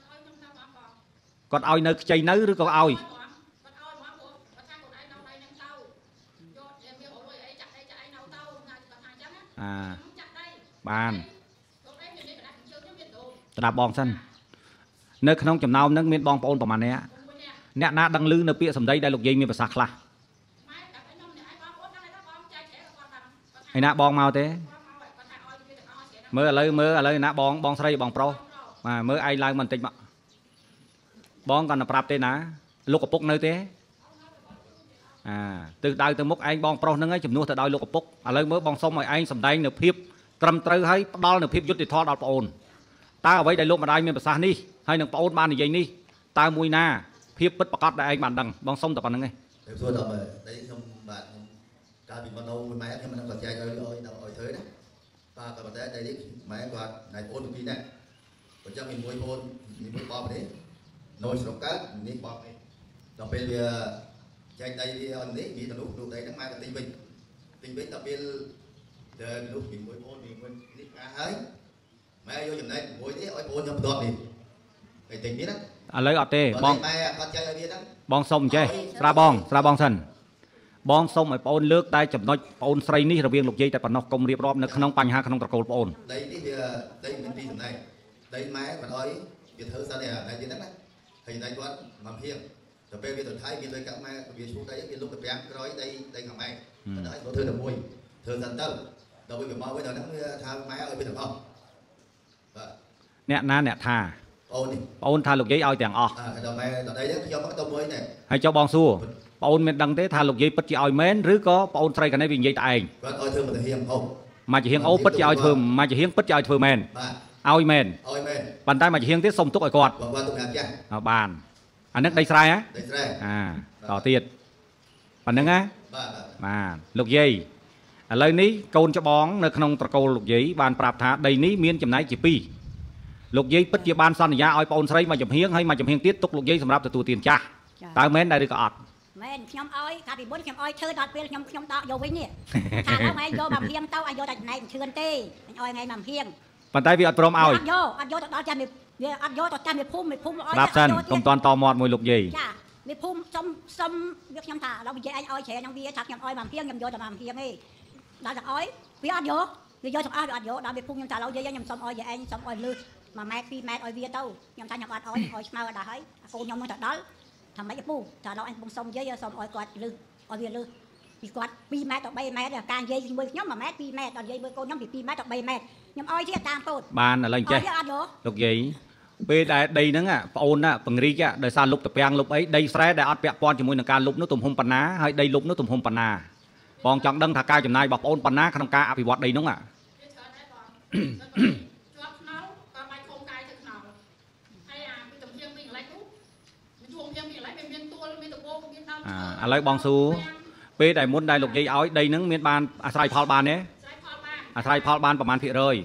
គាត់ឲ្យនៅខ្ចីនៅឬក៏ឲ្យអាបានស្ដាប់បងសិននៅក្នុងចំណោមហ្នឹងមានបងប្អូនប្រហែលអ្នកអ្នកណាដឹងឮនៅពាក្យសម្ដីដែលលោកយាយមានប្រសាសន៍ខ្លះឯណាបងមកទេមើលឥឡូវមើលឥឡូវណាបងបងស្រីបងប្រុសបាទមើលឯងឡើងបន្តិចមកបងគាត់ទៅប្រាប់ទេណាលោកឪពុកនៅទេអាទិសដៅទៅមុខឯងបងប្រុសហ្នឹងឯងជំនួសទៅដោយលោកឪពុកឥឡូវមើលបងសុំឲ្យឯងសម្ដែងនៅភាពត្រឹមត្រូវហើយផ្ដល់នៅភាពយុត្តិធម៌ដល់ប្អូនតើអ្វីដែលលោកម្ដាយមានប្រសាសន៍នេះហើយនឹងប្អូនបាននិយាយនេះតើមួយណាភាពពិតប្រាកដដែលឯងបានដឹងបងសុំតែប៉ុណ្្នឹងឯងខ្ញុំសួរដល់មើលđâyខ្ញុំបាទខ្ញុំកាលពីមកនៅមួយម៉ែខ្ញុំមិនគាត់ចែកឲ្យឲ្យឲ្យធ្វើណាបាទក៏ប៉ុន្តែđâyនេះម៉ែគាត់ណៃប្អូនពីរណាអញ្ចឹងមានមួយប្អូនមានមួយបងនេះនៅស្រុកកើតនេះបងនេះដល់ពេលវាចែកដីវាអត់នេះវាទៅនោះនោះដីហ្នឹងម៉ែក៏ទិញវិញទិញវិញដល់ពេលដែលនោះមានមួយប្អូនមានមួយនេះការហើយម៉ែយកចំណែកមួយនេះឲ្យប្អូនខ្ញុំផ្ទាត់នេះហើយទិញនេះណាឥឡូវអត់ទេបងម៉ែគាត់ចែកឲ្យវាហ្នឹងបងសុំចេះស្រាបងស្រាបងសិនបងសុំឲ្យប្អូនលើកតែចំណុចប្អូនស្រីនេះរវាងលោកយាយតែប៉ុណ្ណោះកុំរៀបរាប់នៅក្នុងបញ្ហាក្នុងត្រកូលប្អូនដីនេះវាដីមានពីរចំណែកដីម៉ែមិនអោយវាធ្វើសិនតែតែទៀតហ្នឹងណាហើយដៃគាត់មកភៀងទៅទៅពេលវាទៅថៃវាទៅកាក់ម៉ែវាឈូដីវាលុបទៅប្រាំងក្រោយដីដីខាងម៉ែតែឲ្យធ្វើតែមួយធ្វើសិនទៅដល់វាមកវិញដល់ហ្នឹងវាថាម៉ែឲ្យវាទាំងអស់បាទអ្នកណាអ្នកថាអូននេះបងថាលោកយាយឲ្យទាំងអស់ដល់ម៉ែដល់ដីហ្នឹងខ្ញុំមកទៅមួយនេះហើយចុះបងសួរបងមានដឹងទេថាលោកយាយពិតជាឲ្យមែនឬក៏បងស្រីកណេវានិយាយតែឯងគាត់ឲ្យធ្វើមកទៅហៀងអូមកជាហៀងអូពិតជាឲ្យធ្វើមកជាហៀងពិតជាឲ្យធ្វើមែនបាទឲ្យមែនឲ្យមែនប៉ុន្តែមកជាហៀងទៀតសុំទុកឲ្យគាត់គាត់ទុកអ្នកចាស់បានអានេះដីស្រែហ៎ដីស្រែអាតទៀតប៉ុណ្្នឹងណាបាទបាទលោកយាយឥឡូវនេះកូនច្បងនៅក្នុងត្រកូលលោកយាយបានប្រាប់ថាដីនេះមានចំណែកជាពីរលោកយាយពិតជាបានសន្យាឲ្យបងស្រីមកចំហៀងហើយមកចំហៀងទៀតទុកលោកយាយសម្រាប់ទទួលទានចាស់តើមែនដែរឬក៏អត់មែនខ្ញុំឲ្យកាលពីមុនខ្ញុំឲ្យធ្វើដល់ពេលខ្ញុំខ្ញុំដកយកវិញនេះថាឡើយឯងយកមកហៀងទៅឲ្យយកតែចំណែកឈឿនទេឲ្យថ្ងៃមកហៀងប៉ុន្តែវាអត់ព្រមឲ្យអត់យកអត់យកទៅដល់ចាំវាអត់យកទៅចាំវាភូមិវាភូមិឲ្យស្ដាប់សិនកុំតន់តមាត់មួយលោកយាយចាវាភូមិសុំសុំវាខ្ញុំថាដល់វាឯងឲ្យច្រើននឹងវាថាខ្ញុំឲ្យមកហៀងខ្ញុំយកតែមកហៀងទេដល់តែឲ្យវាអត់យកវាយកទាំងអស់វាអត់យកដល់វាភូមិខ្ញុំថាឡើយយាយខ្ញុំសុំឲ្យយាយឯងសុំឲ្យលឺមួយម៉ែត្រពីរម៉ែត្រឲ្យវាទៅខ្ញុំថាខ្ញុំអត់ឲ្យឲ្យស្មើដល់ហើយកូនខ្ញុំនឹងទៅដល់ថាម៉េចពូថាដល់អញបងសុំយាយសុំឲ្យគាត់លឺឲ្យវាលឺពីគាត់ពីរម៉ែត្រទៅបីម៉ែត្រការនិយាយជាមួយខ្ញុំមួយម៉ែត្រពីរម៉ែត្រដល់និយាយមួយកូនខ្ញុំពីពីរម៉ែត្រទៅបីម៉ែត្រខ្ញុំឲ្យទៀតតាមពោតបានឥឡូវចេះលោកយាយពេលដែលដីហ្នឹងបងអូនណាពង្រីកដោយសារលុបតពាំងលុបអីដីស្រែដែលអត់ពាក់ព័ន្ធជាមួយនឹងការលុបនោះទំហំប៉ុណ្ណាហើយដីលុបនោះទំហំប៉ុណ្ណាបងចង់ដឹងថាការចំណាយរបស់បងអូនប៉ុណ្ណាក្នុងការអភិវឌ្ឍដីនោះឥឡូវបងស៊ូពេលដែលមុនដែលលោកយាយឲ្យដីហ្នឹងមានបានអាស្រ័យផលបានទេអាស្រ័យផលបានប្រហែលភាគរយ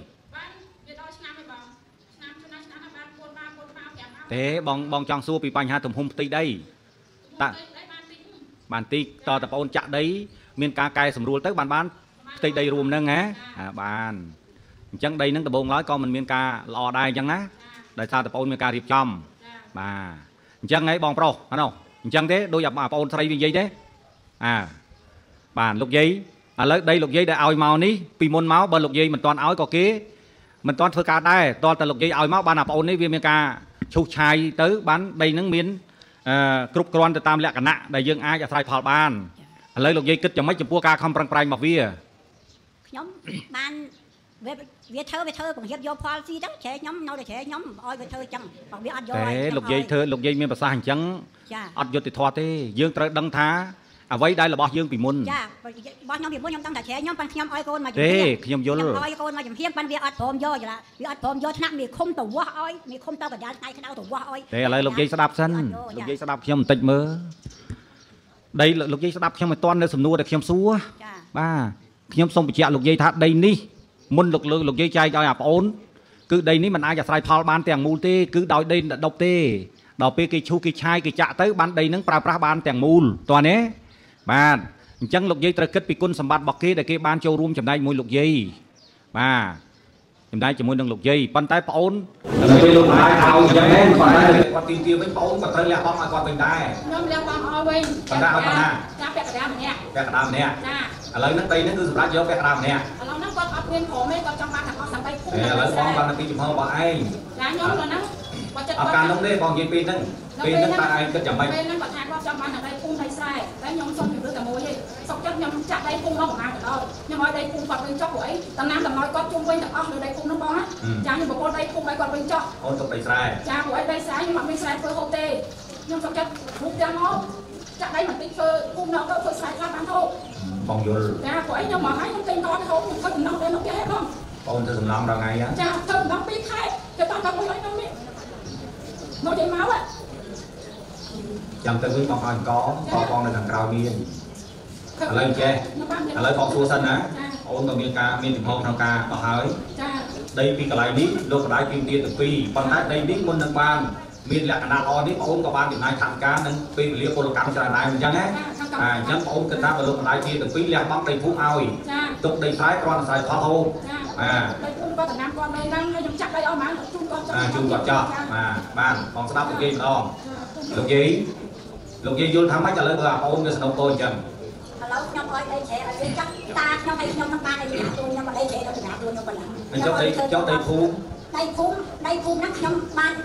ទេបងបងចង់សួរពីបញ្ហាទំហំផ្ទៃដីតើបានតិចតតបងចាក់ដីមានការកែសម្រួលទៅបានបានផ្ទៃដីរួមហ្នឹងណាបានអញ្ចឹងដីហ្នឹងដំបូងឡើយក៏មិនមានការល្អដែរអញ្ចឹងណាដោយសារតបងមានការរៀបចំបាទអញ្ចឹងហើយបងប្រុសអត់អញ្ចឹងទេដូចបងស្រីនិយាយទេអាបាទលោកយាយឥឡូវដីលោកយាយដែលឲ្យមកនេះពីមុនមកបើលោកយាយមិនទាន់ឲ្យក៏គេមិនទាន់ធ្វើការដែរតើតើលោកយាយឲ្យមកបានអាបងនេះវាមានការឈូសឆាយទៅបានដីហ្នឹងមានអឺគ្រប់គ្រាន់ទៅតាមលក្ខណៈដែលយើងអាចអាស្រ័យផលបានឥឡូវលោកយាយគិតយ៉ាងម៉េចចំពោះការខំប្រឹងប្រែងរបស់វាខ្ញុំបានវាវាធ្វើវាធ្វើពង្រៀបយកផលស៊ីទៅច្រែកខ្ញុំនៅតែច្រែកខ្ញុំឲ្យវាធ្វើអញ្ចឹងបើវាអត់យកទេលោកយាយធ្វើលោកយាយមានប្រសាសន៍អញ្ចឹងអត់យុត្តិធម៌ទេយើងត្រូវដឹងថាអ្វីដែលរបស់យើងពីមុនចារបស់ខ្ញុំពីមុនខ្ញុំដឹងតែច្រែកខ្ញុំប៉ុន្តែខ្ញុំឲ្យកូនមកជំនាញទេខ្ញុំយល់ឲ្យកូនមកជំនាញប៉ុន្តែវាអត់ព្រមយកច្រឡវាអត់ព្រមយកថ្នាក់វាឃុំទៅវាស់ឲ្យវាឃុំទៅកណ្ដាលថ្ងៃក្តៅទៅវាស់ឲ្យទេឥឡូវលោកយាយស្ដាប់សិនលោកយាយស្ដាប់ខ្ញុំបន្តិចមើលដីលោកយាយស្ដាប់ខ្ញុំមិនទាន់នៅសំណួរដែលខ្ញុំសួរបាទខ្ញុំសូមបញ្ជាក់លោកយាយថាដីនេះមុនលោកលើលោកយាយចែកឲ្យអាប្អូនគឺដីនេះមិនអាចអាស្រ័យផលបានទាំងមូលទេគឺដោយដីដុបទេដល់ពេលគេឈូសគេឆាយគេចាក់ទៅបានដីនឹងប្រើប្រាស់បានទាំងមូលតើណាបាទអញ្ចឹងលោកយាយត្រូវគិតពីគុណសម្បត្តិរបស់គេដែលគេបានចូលរួមចំណែកមួយលោកយាយបាទចំណែកជាមួយនឹងលោកយាយប៉ុន្តែប្អូនដល់ពេលលោកម្ដាយឲ្យអញ្ចឹងហ្នឹងប៉ុន្តែគាត់ទីទាវិញប្អូនក៏ត្រូវលះបង់ឲ្យគាត់វិញដែរខ្ញុំលះបង់ឲ្យវិញប៉ុន្តែអត់ប៉ុណ្ណាចាពាក់កណ្ដាលម្នាក់ពាក់កណ្ដាលម្នាក់ចាឥឡូវហ្នឹងដីហ្នឹងគឺសម្រាប់យកពាក់កណ្ដាលម្នាក់ឥឡូវហ្នឹងគាត់អត់មានក្រុមទេគាត់ចង់បានតែអស់សម្បៃភូមិឥឡូវបងបានពីចំហរបស់ឯងចាខ្ញុំដល់ហ្នឹងគាត់ចិត្តអត់ការនោះទេបងនិយាយពីហ្នឹងពេលហ្នឹងតើឯងគិតយ៉ាងម៉េចពេលហ្នឹងគាត់ថាគាត់ចង់បានតែដីភូមិដីស្រែតែខ្ញុំសុំជំរឿតែមួយទេសុំចិត្តខ្ញុំចាក់ដីភូមិមកប្រហែលទៅដល់ខ្ញុំឲ្យដីភូមិគាត់វិញចុះព្រោះអីតំណាងតំណយគាត់ជុំវិញទាំងអស់លើដីភូមិហ្នឹងបងណាចាខ្ញុំប្រកបដីភូមិឲ្យគាត់វិញចុះអូនទុកដីស្រែចាព្រោះអីដីស្រែខ្ញុំអត់មានស្រែធ្វើហូបទេខ្ញុំសុំចិត្តរូបទាំងមកចាក់ដីបន្តិចធ្វើភូមិនោះទៅធ្វើស្រែខ្លះបានហូបបងយល់ចាព្រោះអីខ្ញុំមកហើយខ្ញុំទិញតទៅហូបខ្ញុំធ្វើដំណោះដីនោះគេហេតុបងបងធ្វើសំឡងដល់ថ្ងៃចាធ្វើដំណោះពីរខែគេតទៅមួយឲ្យខ្ញុំនេះមកចេញមកហ៎ចាំទៅវិញបងឲ្យកកបងនៅខាងក្រៅមានឥឡូវចេះឥឡូវបងសួរសិនណាអូនក៏មានការមានចំហក្នុងការដោះហើយចាដីពីកន្លែងនេះលោកម្ដាយពីទៀតទៅពីរប៉ុន្តែដីនេះមុននឹងបានមានលក្ខណៈល្អនេះបងអូនក៏បានចំណាយថវិកានិងពេលវេលាពលកម្មច្រើនដែរអញ្ចឹងណាអញ្ចឹងបងអូនគិតថាបើលោកម្ដាយពីទៅពីរលះបង់ដីភូមិឲ្យទុកដីស្រែគ្រាន់តែស្រែផលហូបបាទដីភូមិគាត់តំណាងគាត់ដីហ្នឹងហើយខ្ញុំចាក់ដីអស់ហ្មងជូនគាត់ចាជូនគាត់ចោះបាទបានបងស្ដាប់លោកយាយម្ដងលោកយាយលោកយាយយល់ថាម៉េចឥឡូវបើបងអូនវាស្នុកតូចអញ្ចឹងឥឡូវខ្ញុំឲ្យដីជ្រែកឲ្យចាក់តាខ្ញុំឲ្យខ្ញុំនឹងបានដីណាខ្លួនខ្ញុំមកដីជ្រែកទៅណាខ្លួនខ្ញុំប៉ុណ្ណាអញ្ចឹងដីចុះដីភូមិដីភូមិដីភូមិហ្នឹងខ្ញុំបាន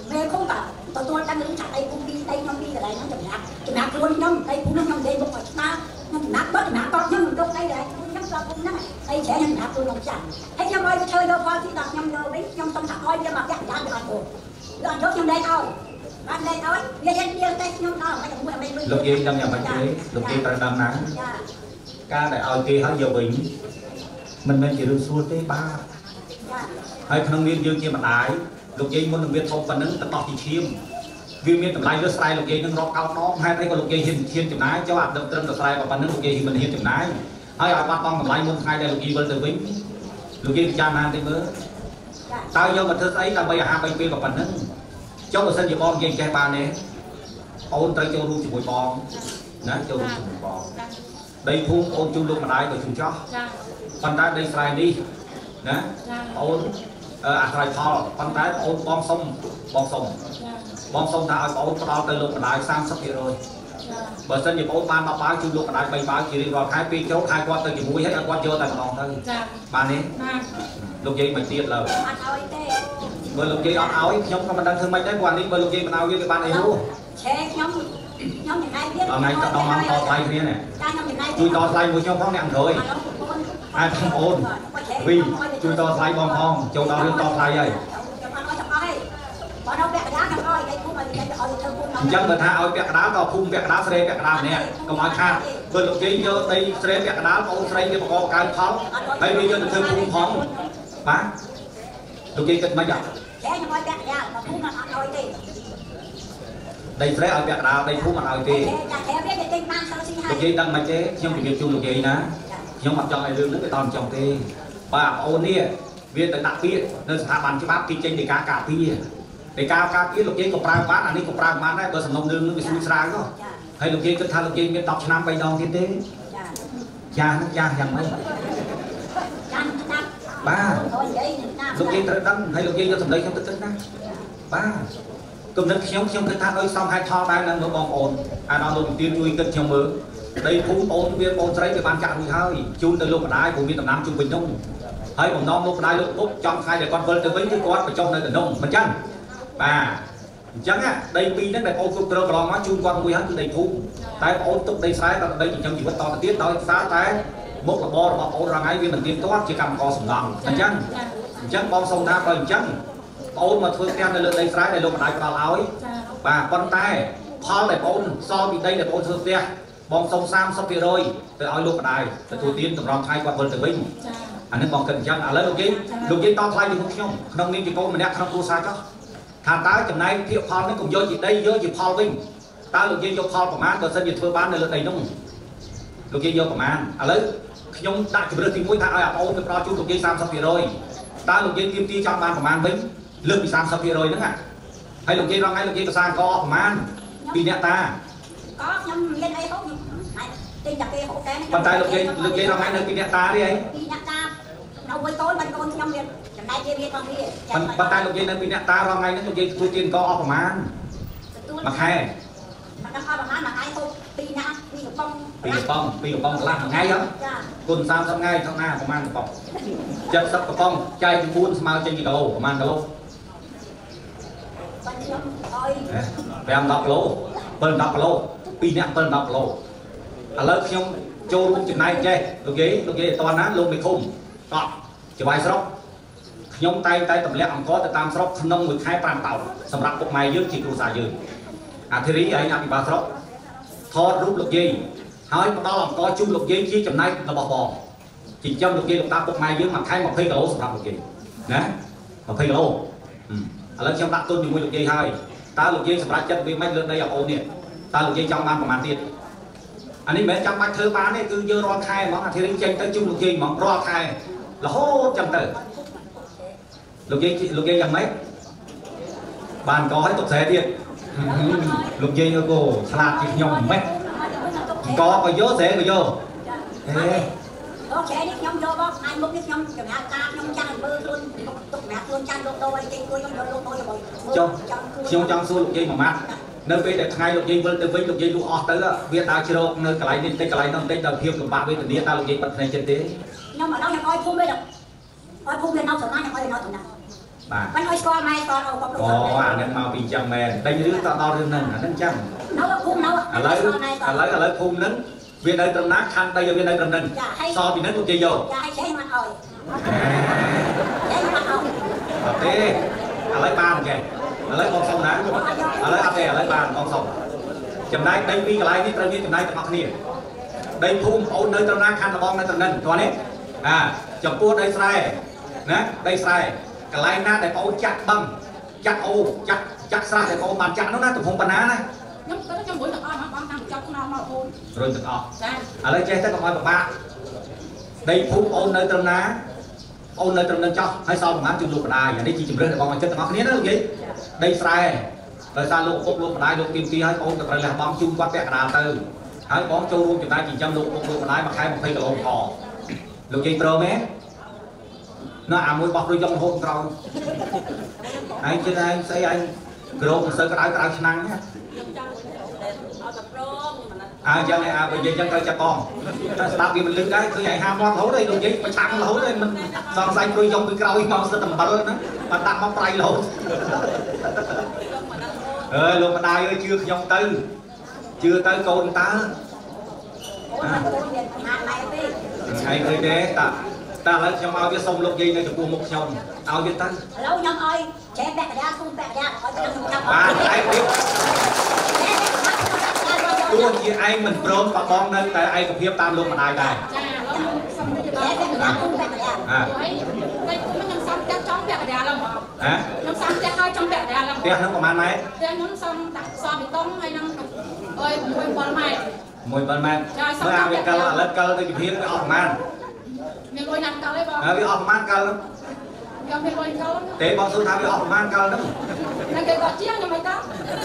mẹ không cả tôi tôi đang đứng chặt đây cũng đi đây nó đi ở đây nó chậm nhạt chậm nhạt luôn nhom đây cũng nhom đây một ta nhom chậm nhạt bớt nhạt con nhom đâu đây này nhom cho cũng nhá đây trẻ nhom nhạt tôi lòng chặt hay nhom ơi chơi đâu qua thì đặt nhom đâu đấy nhom tâm thằng ơi nhưng mà chắc chắn được ăn đồ rồi chốt nhom đây thôi ăn đây thôi bây giờ bây giờ đây nhom đâu phải cũng phải lục gì trong nhà bánh chế lục gì tại đầm nắng ca để ao kia hết giờ bình mình nên chỉ được xua tới ba hay không nên dương kia mà đại lục gì muốn được biết thông phần nâng tập tọt thì chiêm vì miền tây lại lướt sai lục gì nâng rọc cao nó hay đây có lục gì hiền hiền chừng nái cho bạn được trân được sai và phần nâng lục gì thì mình hiền chừng nái hay ở bắt con lại muốn hai đây lục gì bên từ vĩnh lục gì cha man đi mơ tao do mình thưa ấy là bây giờ hai bên kia và phần nâng cho một sân gì bom gì che ba này ôn tay cho luôn chỉ một bom nè cho luôn chỉ một bom đây thu ôn chung luôn mà đại rồi chung cho phần tay đây sai đi nè ôn à sai thò phần tay ôn bom sông bom sông bom sông ta ở ôn tao tới luôn mà đại sang sắp rồi bờ sân gì ôn ban báo báo chung luôn mà đại bay báo chỉ rồi hai pi chốt hai quan tới chỉ mũi hết hai quan chưa tại còn thôi ba này lúc gì mình tiết lời bờ lục gì áo áo nhóm mình đang thương mấy cái quan đi bờ lục gì mình áo với cái ban này luôn nhóm nhóm những ai biết ở này tao mang to tay thế này chui to tay một trong phong nặng rồi ai không ôn vì chui to tay bom phong châu to lên to tay vậy dân người ta ơi bẹt đá to khung bẹt đá xe bẹt đá nè còn ai khác bờ lục gì vô đây xe bẹt đá ôn xe cái có cái phóng hay bây giờ thương khung phong má lục gì kinh mấy giờ đây sẽ ở Việt Nam đây phú mặt ở thì lục gì đang mà chế trong việc chung lục gì nè trong mặt trong này lương nước cái toàn trong thì và ôn đi viên tại đặc biệt nên hạ bàn cho bác kinh tranh để cá cà phê để cá cà phê lục gì có prang bán anh đi có prang bán đấy có sản phẩm lương nước bị suy ra đó hay lục gì cứ thay lục gì miền đọc năm bay đòn thiên tế cha nó cha rằng mấy ba lục gì tới đăng hay lục gì cho thằng đấy không tức tức nè ba công nhân nhóm trong cái thang ấy xong hai thò đây là nó bom ồn à nó đầu tiên chui cất trong mớ đây phun ồn viên ồn sấy về ban chạm thì hơi chun từ lúc ở đáy của viên tầm năm trung bình đông hay một non lúc đáy lúc úp trong hai để con vơi từ mấy cái con ở trong đây là đông phần chân và chẳng á đây pi nó này ôn cục trâu còn nó chun con mùi hắn đây phun tay ôn tục đây sai và đây chỉ trong chỉ có to tiết đó phá tay một là bo là ôn ra ngay viên mình tiến toát chỉ cầm co sủng lòng phần chân chân bom sông đá phần chân ôn mà thôi theo đây đây trái này luôn mà đại vào áo ấy và con tay phao này ôn so bị đây là ôn thương theo bom sông sam sắp về rồi từ áo luôn mà đại từ thủ tiên từ rong thay qua vườn từ binh anh ấy còn cần chân à lấy lục gì lục gì to thay được không không nên chỉ cô mình đẹp không cô sai cho thà tái chừng này thiệu phao nó cùng vô gì đây vô gì phao binh ta lục gì vô phao của má còn sân gì thưa bán này là đầy nông lục gì vô của má à lấy nhung đại chỉ được thì mũi thà ôn từ đó chú lục gì sam sắp về rồi ta lục gì tiêm ti trong ban của má binh lương bị sang sắp rồi nữa à hay lục gì đang hay lục gì sang có man bị nhẹ ta có nhưng bên đây không tin chặt kia hỗ trợ bàn tay lục gì lục gì đang hay nơi bị nhẹ ta đi ấy bị nhẹ ta đâu với tối bên con trong miền đây kia biết con đi bàn tay lục gì nơi bị nhẹ ta đang ngay nó lục gì tôi tiền có man mặc hay mà đang coi bằng mà ai thôi bị nhẹ bị được bông bị được bông bị được bông làm ngay đó tuần sau sau ngay thằng na của man được bông chất sắp của bông chai thì phun mau trên gì đâu của man đâu về ăn đọc lô bên đọc lô pi nè bên đọc lô à lớpខ្ញុំចូលរួមចំណាយចេះលោកយាយលោកយាយអត់ណាលោកមិនឃុំតោះច្បាយស្រុកខ្ញុំតែងតែទម្លាក់អង្គទៅតាមស្រុកក្នុងមួយខែប្រាំតោនសម្រាប់ពុកម៉ែយើងជាគ្រួសារយើងអាធីរីឯងអភិបាលស្រុកថតរូបលោកយាយហើយផ្ដល់អង្គជូនលោកយាយជាចំណែករបស់បងចិញ្ចឹមលោកយាយលោកតាពុកម៉ែយើងមួយខែยี่สิบគីឡូសម្រាប់លោកយាយណាยี่สิบគីឡូឥឡូវខ្ញុំដាក់ទុនជាមួយលោកយាយហើយតើលោកយាយសម្រាប់ចិត្តវាមិនលើដីអាអូននេះតើលោកយាយចង់បានប្រមាណទៀតអានេះមិនមែនចាំបាច់ធ្វើបានទេគឺយើងរាល់ខែហ្មងអាធីរីចេញទៅជុំលោកយាយហ្មងរាល់ខែរហូតចឹងទៅលោកយាយលោកយាយយ៉ាងម៉េចបានកឲ្យទុកស្រែទៀតលោកយាយអើគោឆ្លាតជាខ្ញុំម៉េចកក៏យកស្រែក៏យកហេអូខេនេះខ្ញុំយកមកថ្ងៃមុខនេះខ្ញុំចំណាយការខ្ញុំចាំមើលខ្លួនទុកសម្រាប់ខ្លួនចាំលោកដូរឲ្យចេញគួយខ្ញុំយកលោកដូរយកចុះខ្ញុំចង់សួរលោកយាយមួយម៉ាត់នៅពេលដែលថ្ងៃលោកយាយវិលទៅវិញលោកយាយលុះអស់ទៅវាដើរជ្រោកនៅកន្លែងនេះតិចកន្លែងនោះតិចដល់ភាពលំបាកវេទនាតើលោកយាយបាត់ភ្នែកចិត្តទេខ្ញុំមកដល់ខ្ញុំឲ្យភូមិវិញឲ្យភូមិវានៅសំណាញ់ខ្ញុំឲ្យនៅសំណាញ់មិនអោយស្គាល់ម៉ែស្គាល់អូក៏ព្រោះអូអានឹងមកពីចឹងមែនតែរឿងតដល់រឿងហ្នឹងអាហ្នឹងចឹងនៅភូមិនៅឥឡូវឥឡូវឥឡូវភូមិហ្នឹងវានៅត្រឹមណាខាងដីវានៅត្រឹមហ្នឹងសល់ពីហ្នឹងលោកយាយយកចាឲ្យចេះមកអោយចេះមកអោយអត់ទេឥឡូវបានចេះឥឡូវបងសុំណាឥឡូវអត់ទេឥឡូវបានបងសុំចំណែកដីពីកន្លែងនេះត្រូវមានចំណែកទាំងអស់គ្នាដីភូមិអូននៅត្រឹមណាខាងត្បូងនៅត្រឹមហ្នឹងតោះនេះអាចំពោះដីស្រែណាដីស្រែកន្លែងណាដែលបងចាក់បឹងចាក់អូចាក់ចាក់ស្រះដែលបងបានចាក់នោះណាទំហំប៉ុណ្ណាណាខ្ញុំគាត់ចាំមួយទាំងអស់បងតាមចាប់ខ្នងមកអូនរួចទាំងអស់ចាឥឡូវចេះទៅកុំឲ្យពិបាកដីភូមិអូននៅត្រឹមណាអូននៅត្រឹមនឹងចោះហើយសល់ប្រហែលជូនលោកម្ដាយនេះជាជំរឿនរបស់បងចិត្តទាំងអស់គ្នាណាលោកយាយដីស្រែដោយសារលោកឪពុកលោកម្ដាយលោកទីមទីឲ្យអូនក៏ត្រូវលះបង់ជូនគាត់ពាក់កណ្ដាលទៅហើយបងចូលរួមចំណែកចិញ្ចឹមលោកឪពុកលោកម្ដាយមួយខែยี่สิบគីឡូខលោកយាយព្រមទេណាអាមួយបោះរួចយករហូតក្រោយឯងជិះឯងស្អីឯងក្រោកមិនសូវក្តៅក្តៅឆ្នាំងណាអើចឹងឯងអាបើនិយាយចឹងត្រូវចាត់បងតែស្ដាប់វាមិនលឺដែរឃើញឯងហាមាត់រហូតឯងលោកយាយប្រឆាំងរហូតឯងមិនសង្ស័យព្រួយយកពីក្រោយមកសិតអំបិលណាបាត់ដាក់មកប្រៃរហូតអើលោកម្ដាយអើយជឿខ្ញុំទៅជឿទៅកូនតើអូនមិនគួរនិយាយថាម៉ែទេថ្ងៃឃើញទេតាតែឥឡូវខ្ញុំឲ្យវាសុំលោកយាយនៅចំពោះមុខខ្ញុំឲ្យវាទៅឥឡូវខ្ញុំឲ្យចេះពាក់កណ្ដាលគុំពាក់កណ្ដាលឲ្យខ្ញុំចាប់បានឯងវាទោះជាឯងមិនព្រមក៏បងនៅតែឯកភាពតាមលោកម្ដាយដែរចាខ្ញុំសុំទៅពាក់កណ្ដាលគុំពាក់កណ្ដាលអើហើយខ្ញុំសុំតែចង់ពាក់កណ្ដាលឡើងមកហ៎ខ្ញុំសុំតែឲ្យចង់ពាក់កណ្ដាលឡើងផ្ទះហ្នឹងប្រហែលម៉ែត្រផ្ទះខ្ញុំសុំដាក់សបេតុងហើយនឹងអើយមួយពាន់ម៉ែត្រមួយពាន់ម៉ែត្រមើលអាវាកិលឥឡូវកិលទៅជំនាញវាអស់ប្រហែលមានលុយណាស់កិលទេបងហើយវាអស់ប្រហែលកិលខ្ញុំមានលុយកិលទេបងសួរថាវាអស់ប្រហែលកិលហ្នឹងតែគេគាត់ជាងខ្ញុំមិនដឹង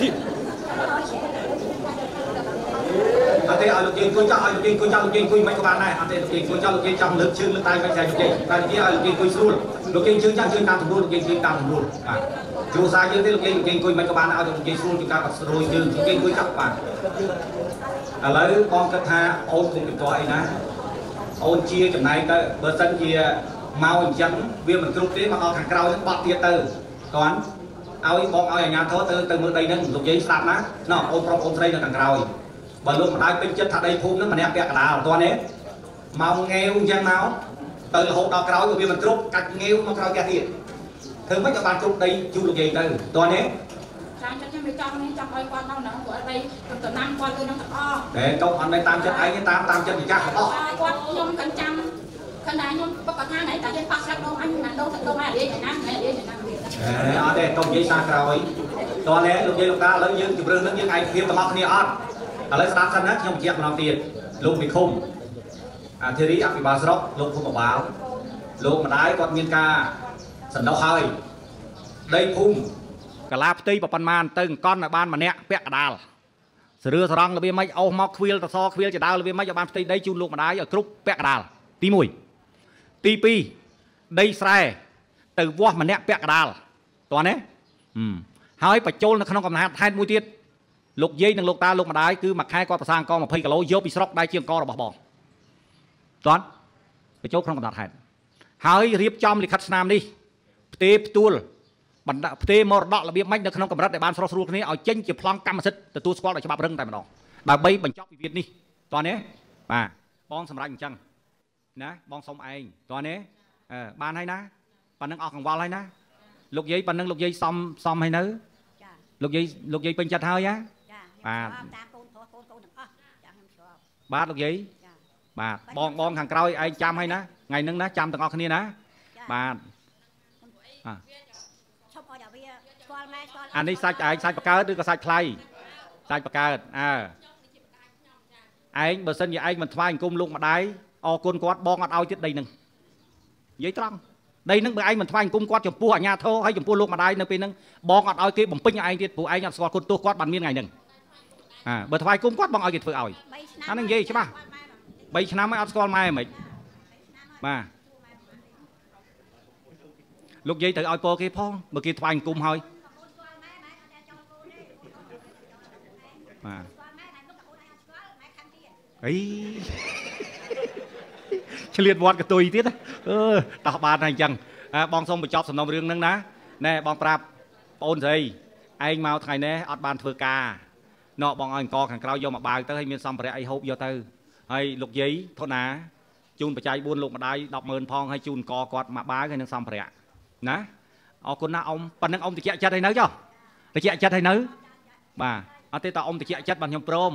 អត់ទេឲ្យលោកយាយអង្គុយចោះឲ្យលោកយាយអង្គុយចោះលោកយាយអង្គុយមិនក៏បានដែរអត់ទេលោកយាយអង្គុយចោះលោកយាយចង់លើកជើងលើកដៃមិនចាយលោកយាយតែលោកយាយឲ្យលោកយាយអង្គុយស្រួលលោកយាយជើងចាំជើងតាមទម្រួលលោកយាយជើងតាមទម្រួលបាទគ្រូសាយើងទេលោកយាយលោកយាយអង្គុយមិនក៏បានឲ្យលោកយាយស្រួលជាការស្រួលជើងលោកយាយអង្គុយចោះបាទឥឡូវបងគិតថាអូនគង់បន្តអីណាអូនជាចំណែកទៅបើសិនជាមកអញ្ចឹងវាមិនគ្រប់ទេមកដល់ខាងក្រោយហ្នឹងបត់ទៀតទៅគាត់ឲ្យបងឲ្យអាជ្ញាធរទៅទៅមើលដីហ្នឹងលោកយាយស្ដាប់ណាណោះអូនប្រុសអូនស្រីនៅខាងក្រោយបើលោកម្ដាយពេញចិត្តថាដីភូមិហ្នឹងម្នាក់ពាក់កណ្ដាលអត់ទាន់ទេមកងាវអញ្ចឹងមកទៅរហូតដល់ក្រោយវាមិនគ្រប់កាច់ងាវមកក្រោយផ្ទះទៀតធ្វើម៉េចក៏បានគ្រប់ដីជូនលោកយាយទៅទាន់ទេតាមចិត្តខ្ញុំមិនចង់នេះចង់ឲ្យគាត់មកហ្នឹងព្រោះដីតំណាំគាត់គឺនឹងទាំងអស់តែកុំអត់នៅតាមចិត្តឯងទេតាមតាមចិត្តម្ចាស់ទាំងអស់គាត់ខ្ញុំកាន់ចាំខណៈខ្ញុំបកកថាណៃតែយើងប៉ះស្រាក់ដងអញមិនដងទៅមករៀនណាណែរៀនណាទៀតអត់ទេកុំនិយាយសារក្រោយតោះនេះលោកយាយលោកតាឥឡូវយើងជម្រើសនឹងយើងឯងភាពទាំងអស់គ្នាអត់ឥឡូវស្ដាប់សិនណាខ្ញុំបញ្ជាក់ម្ដងទៀតលោកនិគមអធិរីអភិបាលស្រុកលោកភូមិបាលលោកម្ដាយគាត់មានការសណ្ដោះហើយដីភូមិកាឡាផ្ទៃប៉ុន្មានទៅអង្គន់ឲ្យបានម្នាក់ពាក់កដាលសរឿសរងរបៀបម៉េចអស់មកខ្វៀលតសខ្វៀលចដៅរបៀបម៉េចឲ្យបានផ្ទៃដីជូនលោកម្ដាយឲ្យគ្រប់ពាក់កដាលទីមួយទីពីរដីស្រែទៅវាស់ម្នាក់ពាក់កដាលតោះណាហើយបញ្ចូលនៅក្នុងកំណត់ហេតុមួយទៀតលោកយាយនិងលោកតាលោកម្ដាយគឺមួយខែគាត់ប្រសាអង្គยี่สิบគីឡូយកពីស្រុកដែលជាអង្គរបស់បងតោះបញ្ចូលក្នុងកំណត់ហេតុហើយរៀបចំលិខិតស្នាមនេះផ្ទេរផ្ទួលបណ្ដាក់ផ្ទេរមរតករបៀបម៉េចនៅក្នុងកម្រិតដែលបានស្រស់ស្រួលគ្នាឲ្យចេញជាប្លង់កម្មសិទ្ធិទទួលស្គាល់ដោយច្បាប់រឹងតែម្ដងដើម្បីបញ្ចប់វិវាទនេះតោះណាបាទបងសម្រាប់អញ្ចឹងណាបងសុំឯងតោះណាអឺបានហើយណាប៉ណ្ណឹងអស់កង្វល់ហើយណាលោកយាយប៉ណ្ណឹងលោកយាយសំសំហើយនៅចាលោកយាយលោកយាយពេញចិត្តហើយណាបាទតាមកូនប្រុសកូនកូនទាំងអស់ចាខ្ញុំស្គាល់បាទលោកយាយបាទបងបងខាងក្រោយឯងចាំហើយណាថ្ងៃហ្នឹងណាចាំទាំងអស់គ្នាណាបាទអានេះសាច់ឯងសាច់បកើតឬក៏សាច់ថ្លៃសាច់បកើតអើឯងបើសិនជាឯងមិនថ្វាយអង្គមលោកម្ដាយអរគុណគាត់បងអត់ឲ្យទៀតដីហ្នឹងនិយាយត្រង់ដីហ្នឹងបើឯងមិនថ្វាយអង្គមគាត់ចំពោះអាជ្ញាធរហើយចំពោះលោកម្ដាយនៅពេលហ្នឹងបងអត់ឲ្យគេបំពេញឯងទៀតព្រោះឯងអត់ស្គាល់គុណទោសគាត់បានមានថ្ងៃហ្នឹងអើបើថ្វាយគុំគាត់បងឲ្យគេធ្វើឲ្យអាហ្នឹងនិយាយច្បាស់បីឆ្នាំហើយអត់ស្គាល់ម៉ែហ្មងបាទលោកយាយត្រូវឲ្យពរគេផងបើគេថ្វាយអង្គមហើយបាទអីឆ្លៀតវត្តកតុយទៀតអឺតោះបានហើយអញ្ចឹងបងសូមបញ្ចប់សំណុំរឿងហ្នឹងណាណែបងប្រាប់បងស្រីឯងមកថ្ងៃនេះអត់បានធ្វើការណោបងឲ្យអង្គខាងក្រៅយកមកបាវទៅឲ្យមានសម្ភារៈអីហូបយកទៅហើយលោកយាយធនាជូនបច្ច័យបួនលោកម្ដាយដប់ម៉ឺនផងហើយជូនអង្គគាត់មកបាវហើយនឹងសម្ភារៈណាអរគុណណាអ៊ំប៉ុណ្្នឹងអ៊ំតិចចិត្តឲ្យនៅចុះតិចចិត្តឲ្យនៅបាទអត់ទេតអ៊ំតិចចិត្តបាទខ្ញុំព្រម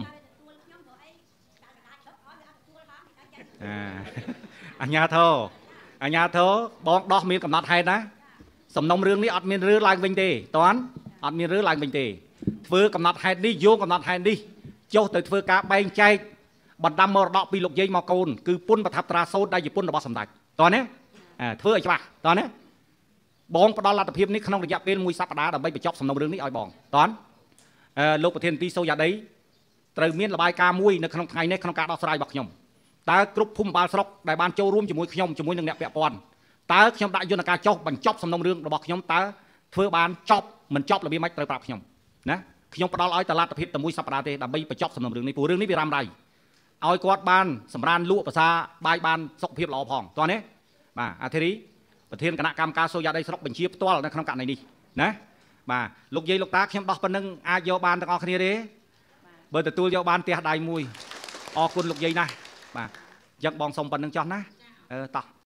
អាអញ្ញាធរអញ្ញាធរបងដោះមានកំណត់ហេតុណាសំណុំរឿងនេះអត់មានរឿងឡើងវិញទេតន់អត់មានរឿងឡើងវិញទេធ្វើកំណត់ហេតុនេះយកកំណត់ហេតុនេះចុះទៅធ្វើការបែងចែកបណ្ដាំមរតកពីលោកយាយមកកូនគឺពុនប្រថាប់ត្រាសូត្រដែលជាពុនរបស់សម្ដេចតើណាធ្វើឲ្យច្បាស់តើណាបងផ្ដល់លទ្ធភាពនេះក្នុងរយៈពេលមួយសប្ដាហ៍ដើម្បីបញ្ចប់សំណុំរឿងនេះឲ្យបងតើលោកប្រធានទីសូយ៉ាដីត្រូវមានរបាយការណ៍មួយនៅក្នុងថ្ងៃនេះក្នុងការដោះស្រាយរបស់ខ្ញុំតើគ្រប់ភូមិបាលស្រុកដែលបានចូលរួមជាមួយខ្ញុំជាមួយនឹងអ្នកពាក់ព័ន្ធតើខ្ញុំដាក់យន្តការចុះបញ្ចប់សំណុំរឿងរបស់ខ្ញុំតើធ្វើបានចប់មិនចប់របៀបម៉េចត្រូវប្រាប់ខ្ញុំណាខ្ញុំផ្ដល់ឲ្យតលទ្ធភាពតែមួយសប្ដាហ៍ទេដើម្បីបញ្ចប់សំណុំរឿងនេះព្រោះរឿងនេះវារ៉ាំរ៉ៃឲ្យគាត់បានសម្រានលក់ភាសាបាយបានសុខភាពល្អផងតោះនេះបាទអាធារីប្រធានគណៈកម្មការសូយ៉ាដីស្រុកបញ្ជាផ្ទាល់នៅក្នុងករណីនេះណាបាទលោកយាយលោកតាខ្ញុំដោះប៉ុណ្្នឹងអាចយកបានទាំងអស់គ្នាទេបើទទួលយកបានផ្ទះដៃមួយអរគុណលោកយាយណាស់បាទអញ្ចឹងបងសុំប៉ុណ្្នឹងចោះណាអឺតោះ